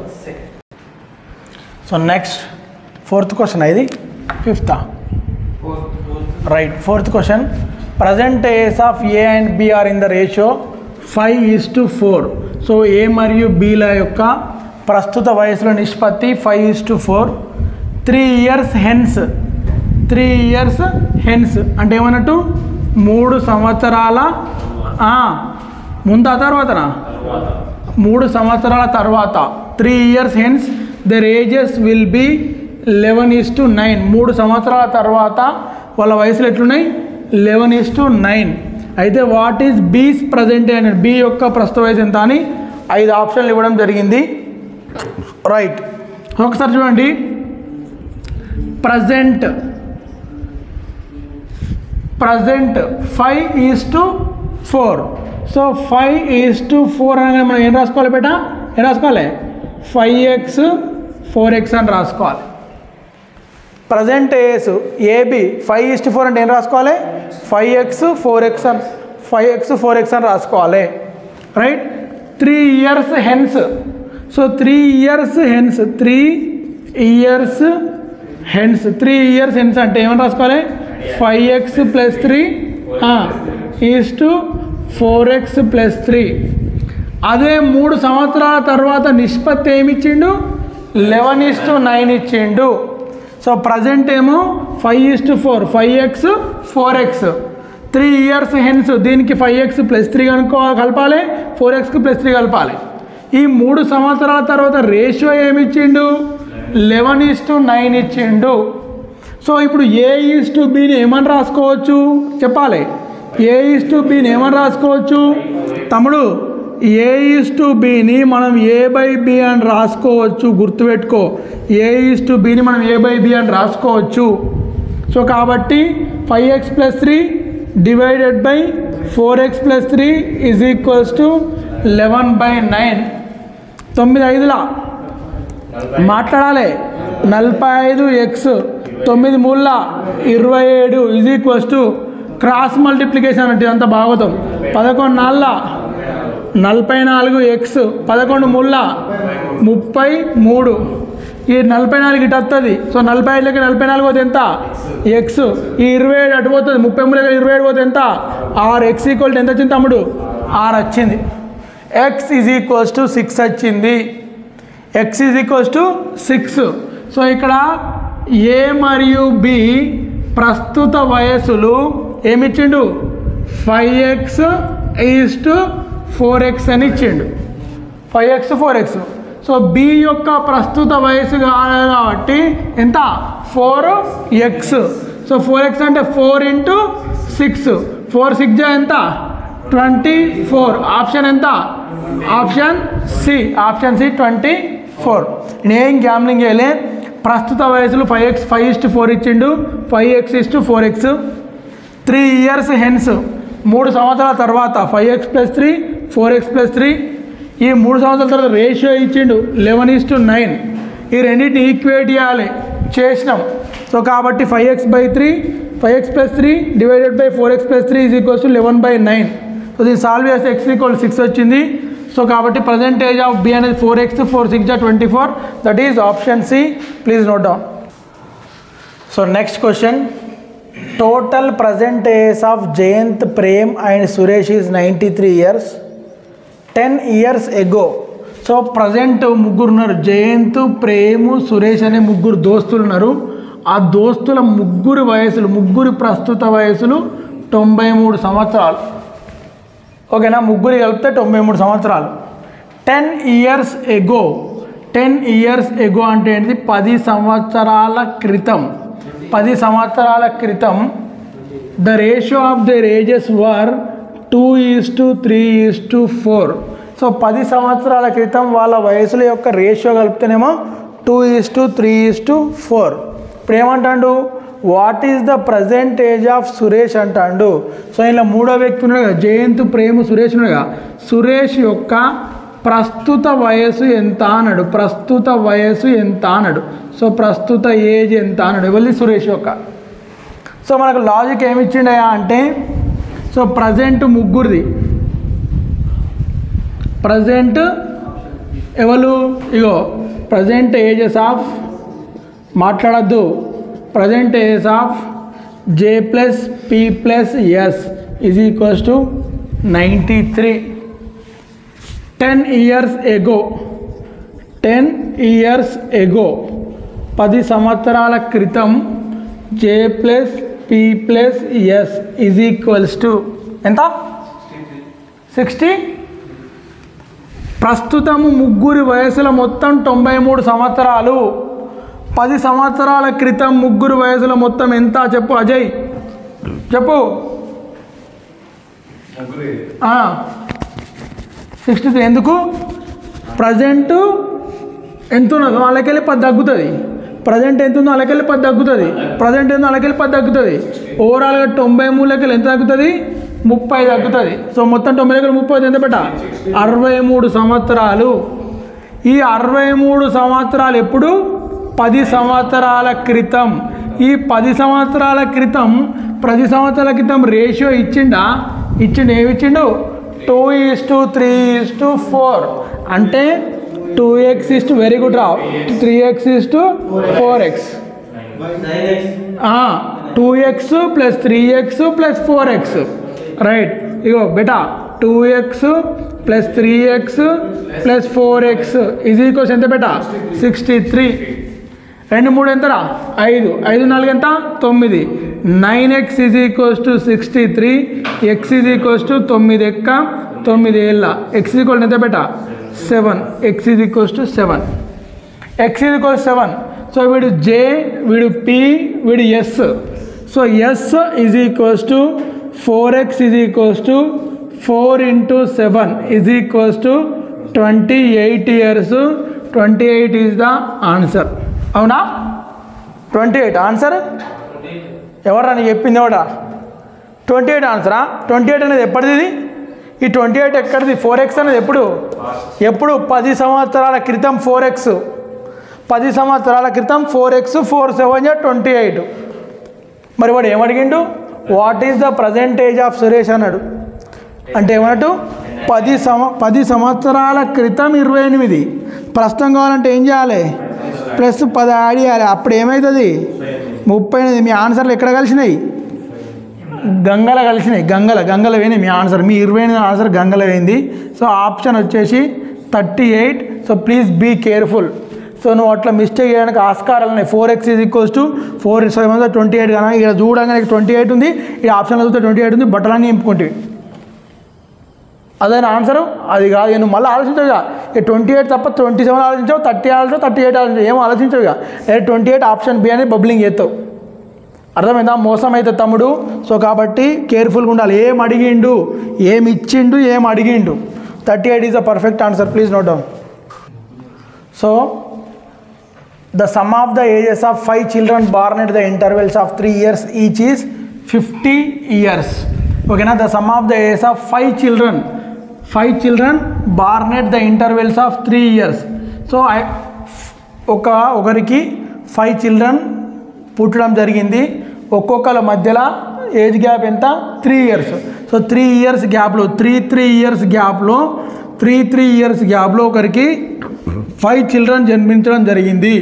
so next fourth question ఇది ఫిఫ్తా right fourth question present age of A and B are in the ratio five is to four so A మరియు బిల యొక్క ప్రస్తుత వయసులో నిష్పత్తి five is to four three years hence three years hence అంటే ఏమన్నట్టు మూడు సంవత్సరాల ముందు ఆ తర్వాతనా మూడు సంవత్సరాల తర్వాత three years hence their ages will be eleven is to nine మూడు సంవత్సరాల తర్వాత వాళ్ళ వయసులు ఎట్లున్నాయి లెవెన్ ఈజ్ టు నైన్ అయితే what is B's present and B యొక్క ప్రస్తుత వయసు ఎంత అని ఐదు ఆప్షన్లు ఇవ్వడం జరిగింది రైట్ ఒకసారి చూడండి present present five is to four so five is to four అనగానే మనం ఏం రాసుకోవాలి బేట ఏం రాసుకోవాలి ఫైవ్ ఎక్స్ ఫోర్ ఎక్స్ అని రాసుకోవాలి present A's A B five is to four అంటే ఏం రాసుకోవాలి ఫైవ్ ఎక్స్ ఫోర్ ఎక్స్ అని ఫైవ్ ఎక్స్ ఫోర్ ఎక్స్ అని రాసుకోవాలి right three years hence so three years hence three years hence three years hence అంటే ఏమని రాసుకోవాలి five X plus three is to four X plus three అదే మూడు సంవత్సరాల తర్వాత నిష్పత్తి ఏమి ఇచ్చిండు లెవెన్ ఈజ్ టు నైన్ ఇచ్చిండు సో ప్రజెంట్ ఏమో five is to four five X four X three years hence దీనికి ఫైవ్ ఎక్స్ ప్లస్ త్రీ కనుక్కో కలపాలి ఫోర్ ఎక్స్కి ప్లస్ త్రీ కలపాలి ఈ మూడు సంవత్సరాల తర్వాత రేషియో ఏమి ఇచ్చిండు లెవెన్ ఈజ్ టు నైన్ ఇచ్చిండు సో ఇప్పుడు ఏ ఈజ్ టు బిని ఏమని రాసుకోవచ్చు చెప్పాలి ఏ ఈజ్ టు బిని ఏమని రాసుకోవచ్చు తమ్ముడు ఏ ఈజ్ టు బిని మనం ఏ బై బి అని రాసుకోవచ్చు గుర్తుపెట్టుకో ఏ ఈజ్ టు బిని మనం ఏ బై బి అని రాసుకోవచ్చు సో కాబట్టి five X plus three divided by four X plus three is equals to eleven by nine తొమ్మిది ఐదులా మాట్లాడాలి నలభై ఐదు ఎక్స్ తొమ్మిది మూల ఇరవై ఏడు is equals to cross multiplication అంటే ఇదంతా భాగవతం పదకొండు నాలుగు నలభై నాలుగు ఎక్స్ పదకొండు మూల ముప్పై మూడు ఈ నలభై నాలుగు ఇటు వస్తుంది సో నలభై ఐదులకి నలభై నాలుగు పోతే ఎంత ఎక్స్ ఈ ఇరవై ఏడు అటు పోతుంది ముప్పై మూడు ఇరవై ఏడు పోతే ఎంత ఆరు ఎక్స్ ఈక్వల్ ఎంత వచ్చింది తమ్ముడు ఆరు వచ్చింది X is equals to six వచ్చింది. X is equals to six. So ఇక్కడ ఏ మరియు బి ప్రస్తుత వయస్సులు ఏమిచ్చిండు, five X is to four X అని ఇచ్చిండు. Five X four X. So B యొక్క ప్రస్తుత వయసు కావాలి కాబట్టి ఎంత, four X. So four X అంటే four into six. Four six జా ఎంత, ట్వంటీ ఫోర్. ఆప్షన్ ఎంత, option C. Option C twenty four. నేనేం గ్యామ్లింగ్ చేయలే. ప్రస్తుత వయసులు five X five is to four ఇచ్చిండు. Five X is to four X. Three years hence, మూడు సంవత్సరాల తర్వాత five X plus three four X plus three. ఈ మూడు సంవత్సరాల తర్వాత రేషియో ఇచ్చిండు లెవెన్ ఈస్ టు నైన్. ఈ రెండింటిని ఈక్వేట్ చేయాలి, చేసినాం. సో కాబట్టి five X by three five X plus three divided by four X plus three is equals to eleven by nine. So దీన్ని సాల్వ్ చేస్తే ఎక్స్ ఈక్వల్ సిక్స్ వచ్చింది. సో కాబట్టి ప్రజెంటేజ్ ఆఫ్ బి అనేది ఫోర్ ఎక్స్ ఫోర్ సిక్స్ జా twenty four. That is option C. Please note down. So next question. Total present age of Jayant, Prem and Suresh is ninety three years. Ten years ago. So present ముగ్గురు ఉన్నారు, జయంత్, ప్రేము, సురేష్ అనే ముగ్గురు దోస్తులు ఉన్నారు. ఆ దోస్తుల ముగ్గురు వయసులు, ముగ్గురు ప్రస్తుత వయసులు తొంభై మూడు సంవత్సరాలు. ఓకేనా, ముగ్గురు కలిపితే తొంభై మూడు సంవత్సరాలు. Ten years ago. Ten years ago అంటే ఏంటిది, పది సంవత్సరాల క్రితం. పది సంవత్సరాల క్రితం the ratio of their ages were two is to three is to four. So పది సంవత్సరాల క్రితం వాళ్ళ వయసుల యొక్క రేషియో కలిపితేనేమో two is to three is to four. ఇప్పుడు ఏమంటాడు, what is the present age of Suresh అంటాడు. సో ఇలా మూడో వ్యక్తి ఉన్నాడు కదా, జయంత్, ప్రేమ్, సురేష్ ఉన్నాడు కదా. సురేష్ యొక్క ప్రస్తుత వయసు ఎంత అన్నాడు. ప్రస్తుత వయసు ఎంత అన్నాడు. సో ప్రస్తుత ఏజ్ ఎంత అన్నాడు. ఎవరిది, సురేష్ యొక్క. సో మనకు లాజిక్ ఏమి ఇచ్చిండయా అంటే, సో ప్రజెంట్ ముగ్గురిది. ప్రజెంట్ ఎవరు, ఇగో ప్రజెంట్ ఏజెస్ ఆఫ్, మాట్లాడద్దు, present ages of J plus P plus S is equals to ninety three. Ten years ago. Ten years ago పది సంవత్సరాల క్రితం J plus P plus S is equals to ఎంత, సిక్స్టీ. ప్రస్తుతము ముగ్గురి వయసుల మొత్తం తొంభై మూడు సంవత్సరాలు. పది సంవత్సరాల క్రితం ముగ్గురు వయసుల మొత్తం ఎంత చెప్పు అజయ్, చెప్పు. Sixty three. ఎందుకు, ప్రజెంట్ ఎంత ఉన్నదో వాళ్ళకెళ్ళి పది తగ్గుతుంది. ప్రజెంట్ ఎంత ఉందో వాళ్ళకెళ్ళి పది తగ్గుతుంది. ప్రజెంట్ ఏందో వాళ్ళకెళ్ళి పది తగ్గుతుంది. ఓవరాల్గా తొంభై మూడులకెళ్ళి ఎంత తగ్గుతుంది, ముప్పై తగ్గుతుంది. సో మొత్తం తొంభై దగ్గర ముప్పై ఎంత పెట్ట, అరవై మూడు సంవత్సరాలు. ఈ అరవై మూడు సంవత్సరాలు ఎప్పుడు, పది సంవత్సరాల క్రితం. ఈ పది సంవత్సరాల క్రితం పది సంవత్సరాల క్రితం రేషియో ఇచ్చిండా, ఇచ్చిండు. ఏమి ఇచ్చిండు, two is to three is to four. అంటే two X is to, very good రా, three X is to four X. Two X plus three X plus four X. Right. ఇగో బెటా, two X plus three X plus four X is equals ఎంత బెటా, సిక్స్టీ త్రీ. రెండు మూడు ఎంతరా, ఐదు. ఐదు నాలుగు ఎంత, తొమ్మిది. Nine X is equals to sixty three. X is equals to తొమ్మిది ఎక్క తొమ్మిది ఏళ్ళ. ఎక్స్ ఈక్వల్ ఎంత బెటా, seven. X is equals to seven. X is equals seven. So వీడు జే, వీడు పి, వీడు S. So S is equals to four X is equals to four into seven is equals to twenty eight years. Twenty eight is the answer. అవునా, ట్వంటీ ఎయిట్ ఆన్సర్. ఎవరా నీకు చెప్పింది, ఎవడా ట్వంటీ ఎయిట్ ఆన్సరా? ట్వంటీ ఎయిట్ అనేది ఎప్పటిది, ఈ ట్వంటీ ఎయిట్ ఎక్కడిది? ఫోర్ ఎక్స్ అనేది ఎప్పుడు, ఎప్పుడు పది సంవత్సరాల క్రితం ఫోర్ ఎక్స్. పది సంవత్సరాల క్రితం ఫోర్ ఎక్స్ ఫోర్ సెవెన్ జా ట్వంటీ ఎయిట్. మరి వాడు ఏమడిగిండు, what is the present age of Suresh అన్నాడు. అంటే ఏమన్నట్టు, పది సంవ పది సంవత్సరాల క్రితం ఇరవై ఎనిమిది. ప్రస్తుతం కావాలంటే ఏం చేయాలి, ప్లస్ పది యాడ్ చేయాలి. అప్పుడు ఏమవుతుంది, ముప్పై ఎనిమిది. మీ ఆన్సర్లు ఎక్కడ కలిసినాయి, గంగల కలిసినాయి, గంగల గంగల వేయింది మీ ఆన్సర్, మీ ఇరవై ఎనిమిది ఆన్సర్ గంగల వేయింది. సో ఆప్షన్ వచ్చేసి thirty eight. So please be careful. So నువ్వు అట్లా మిస్టేక్ చేయడానికి ఆస్కారాలు ఉన్నాయి. Four X is equals to four seven twenty eight కానీ ఇక్కడ చూడగానే ట్వంటీ ఎయిట్ ఉంది, ఈ ఆప్షన్లో చూస్తే ట్వంటీ ఎయిట్ ఉంది, బట్టలన్నీ నింపుకుంటే అదైనా ఆన్సరు అది కాదు. నువ్వు మళ్ళీ ఆలోచించవుగా, ఇక ట్వంటీ ఎయిట్ తప్ప ట్వంటీ సెవెన్ ఆలోచించావు, థర్టీ ఆలోచించావు, థర్టీ ఎయిట్ ఆలోచించావు, ఏమో ఆలోచించవుగా, direct twenty eight option B అని బబ్లింగ్ చేస్తావు. అర్థమైందా? మోసం అయితే తమ్ముడు. సో కాబట్టి కేర్ఫుల్గా ఉండాలి. ఏం అడిగిండు, ఏమి ఇచ్చిండు, ఏం అడిగిండు. Thirty eight is the perfect answer. Please note down. So the sum of the ages of five children born at the intervals of three years each is fifty years. Okay na? The sum of the ages of five children five children born at the intervals of three years. So I ఒక ఒకరికి ఫైవ్ చిల్డ్రన్ పుట్టడం జరిగింది, ఒక్కొక్కల మధ్యలో ఏజ్ గ్యాప్ ఎంత? Three years. So three years గ్యాప్లో త్రీ త్రీ ఇయర్స్ గ్యాప్లో త్రీ త్రీ ఇయర్స్ గ్యాప్లో ఒకరికి ఫైవ్ చిల్డ్రన్ జన్మించడం జరిగింది,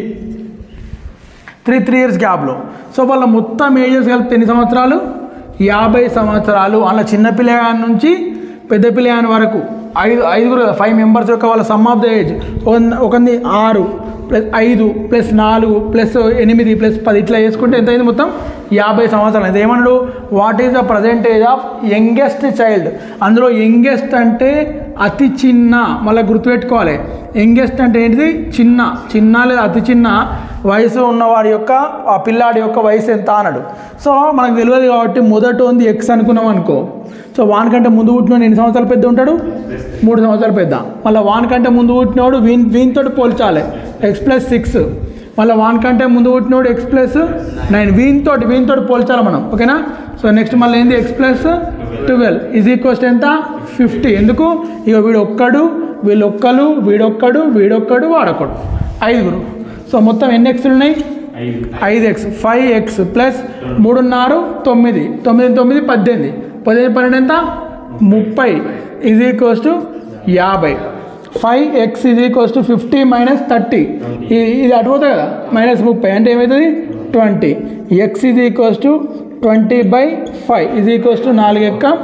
త్రీ త్రీ ఇయర్స్ గ్యాప్లో. సో వాళ్ళ మొత్తం ఏజెస్ కలిపితే ఎన్ని సంవత్సరాలు? యాభై సంవత్సరాలు. అలా చిన్న పిల్లగాని నుంచి పెద్ద పిల్లగాని వరకు ఐదు ఐదుగురు ఫైవ్ మెంబర్స్ యొక్క వాళ్ళ సమ్ ఆఫ్ ద ఏజ్ ఒకంది ఆరు ప్లస్ ఐదు ప్లస్ నాలుగు ప్లస్ ఎనిమిది ప్లస్ పది ఇట్లా వేసుకుంటే ఎంత అయింది? మొత్తం యాభై సంవత్సరాలు. అది ఏమన్నాడు? What is the present age of youngest child. అందులో యంగెస్ట్ అంటే అతి చిన్న, మళ్ళీ గుర్తుపెట్టుకోవాలి, యంగెస్ట్ అంటే ఏంటిది? చిన్న, చిన్న లేదా అతి చిన్న వయసు ఉన్నవాడి యొక్క ఆ పిల్లాడి యొక్క వయసు ఎంత అన్నాడు. సో మనకు తెలియదు కాబట్టి మొదట ఉంది ఎక్స్ అనుకున్నాం అనుకో. సో వానికంటే ముందు పుట్టినోడు ఎన్ని సంవత్సరాలు పెద్ద ఉంటాడు? మూడు సంవత్సరాలు పెద్ద. మళ్ళీ వానికంటే ముందు పుట్టినోడు వీన్ వీనితోటి పోల్చాలి, ఎక్స్ ప్లస్ సిక్స్. మళ్ళీ వానికంటే ముందు పుట్టినోడు ఎక్స్ ప్లస్ నైన్, వీనితోటి వీనితోటి పోల్చాలి మనం. ఓకేనా? సో నెక్స్ట్ మళ్ళీ ఏంది? X plus twelve is equals ఎంత? ఫిఫ్టీ. ఎందుకు? ఇక వీడు ఒక్కడు, వీళ్ళొక్కడు, వీడొక్కడు, వీడొక్కడు, వాడొక్కడు, ఐదుగురు. సో మొత్తం ఎన్ని ఎక్స్లు ఉన్నాయి? ఐదు ఎక్స్. ఫైవ్ ఎక్స్ ప్లస్ మూడున్నర తొమ్మిది, తొమ్మిది తొమ్మిది పద్దెనిమిది, పద్దెనిమిది పన్నెండు ఎంత? ముప్పై ఈజ్ ఈక్వల్స్ టు యాభై. Five X is equals to fifty minus thirty, ఇది అటుపోతుంది కదా, మైనస్ ముప్పై అంటే ఏమవుతుంది? Twenty. X is equals to twenty by five is equals to నాలుగు ఎక్కం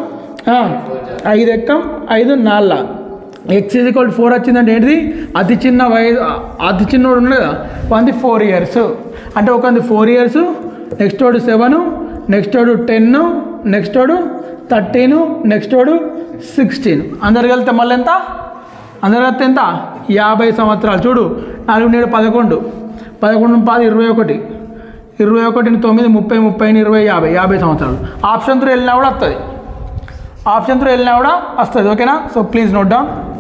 ఐదు ఎక్కం ఐదు నాలుగు. ఎక్స్ ఈజ్ ఈక్వల్ ఫోర్ వచ్చిందంటే ఏంటిది? అతి చిన్న వయసు, అతి చిన్నోడు ఉండదు కదా, వంది ఫోర్ ఇయర్స్. అంటే ఒకంది ఫోర్ ఇయర్స్, నెక్స్ట్ వాడు సెవెన్, నెక్స్ట్ వాడు టెన్, నెక్స్ట్ వాడు థర్టీన్, నెక్స్ట్ వాడు సిక్స్టీన్. అందరు కలిపితే మళ్ళీ ఎంత? అందరు కలిపితే ఎంత? యాభై సంవత్సరాలు. చూడు, నాలుగు నేడు పదకొండు, పదకొండు పాది ఇరవై ఒకటి, ఇరవై ఒకటిని తొమ్మిది, ముప్పై, ముప్పైని ఇరవై, యాభై, యాభై సంవత్సరాలు. ఆప్షన్ త్రూ వెళ్ళినా కూడా వస్తుంది, ఆప్షన్ త్రూ వెళ్ళినా కూడా వస్తుంది. ఓకేనా? So please note down.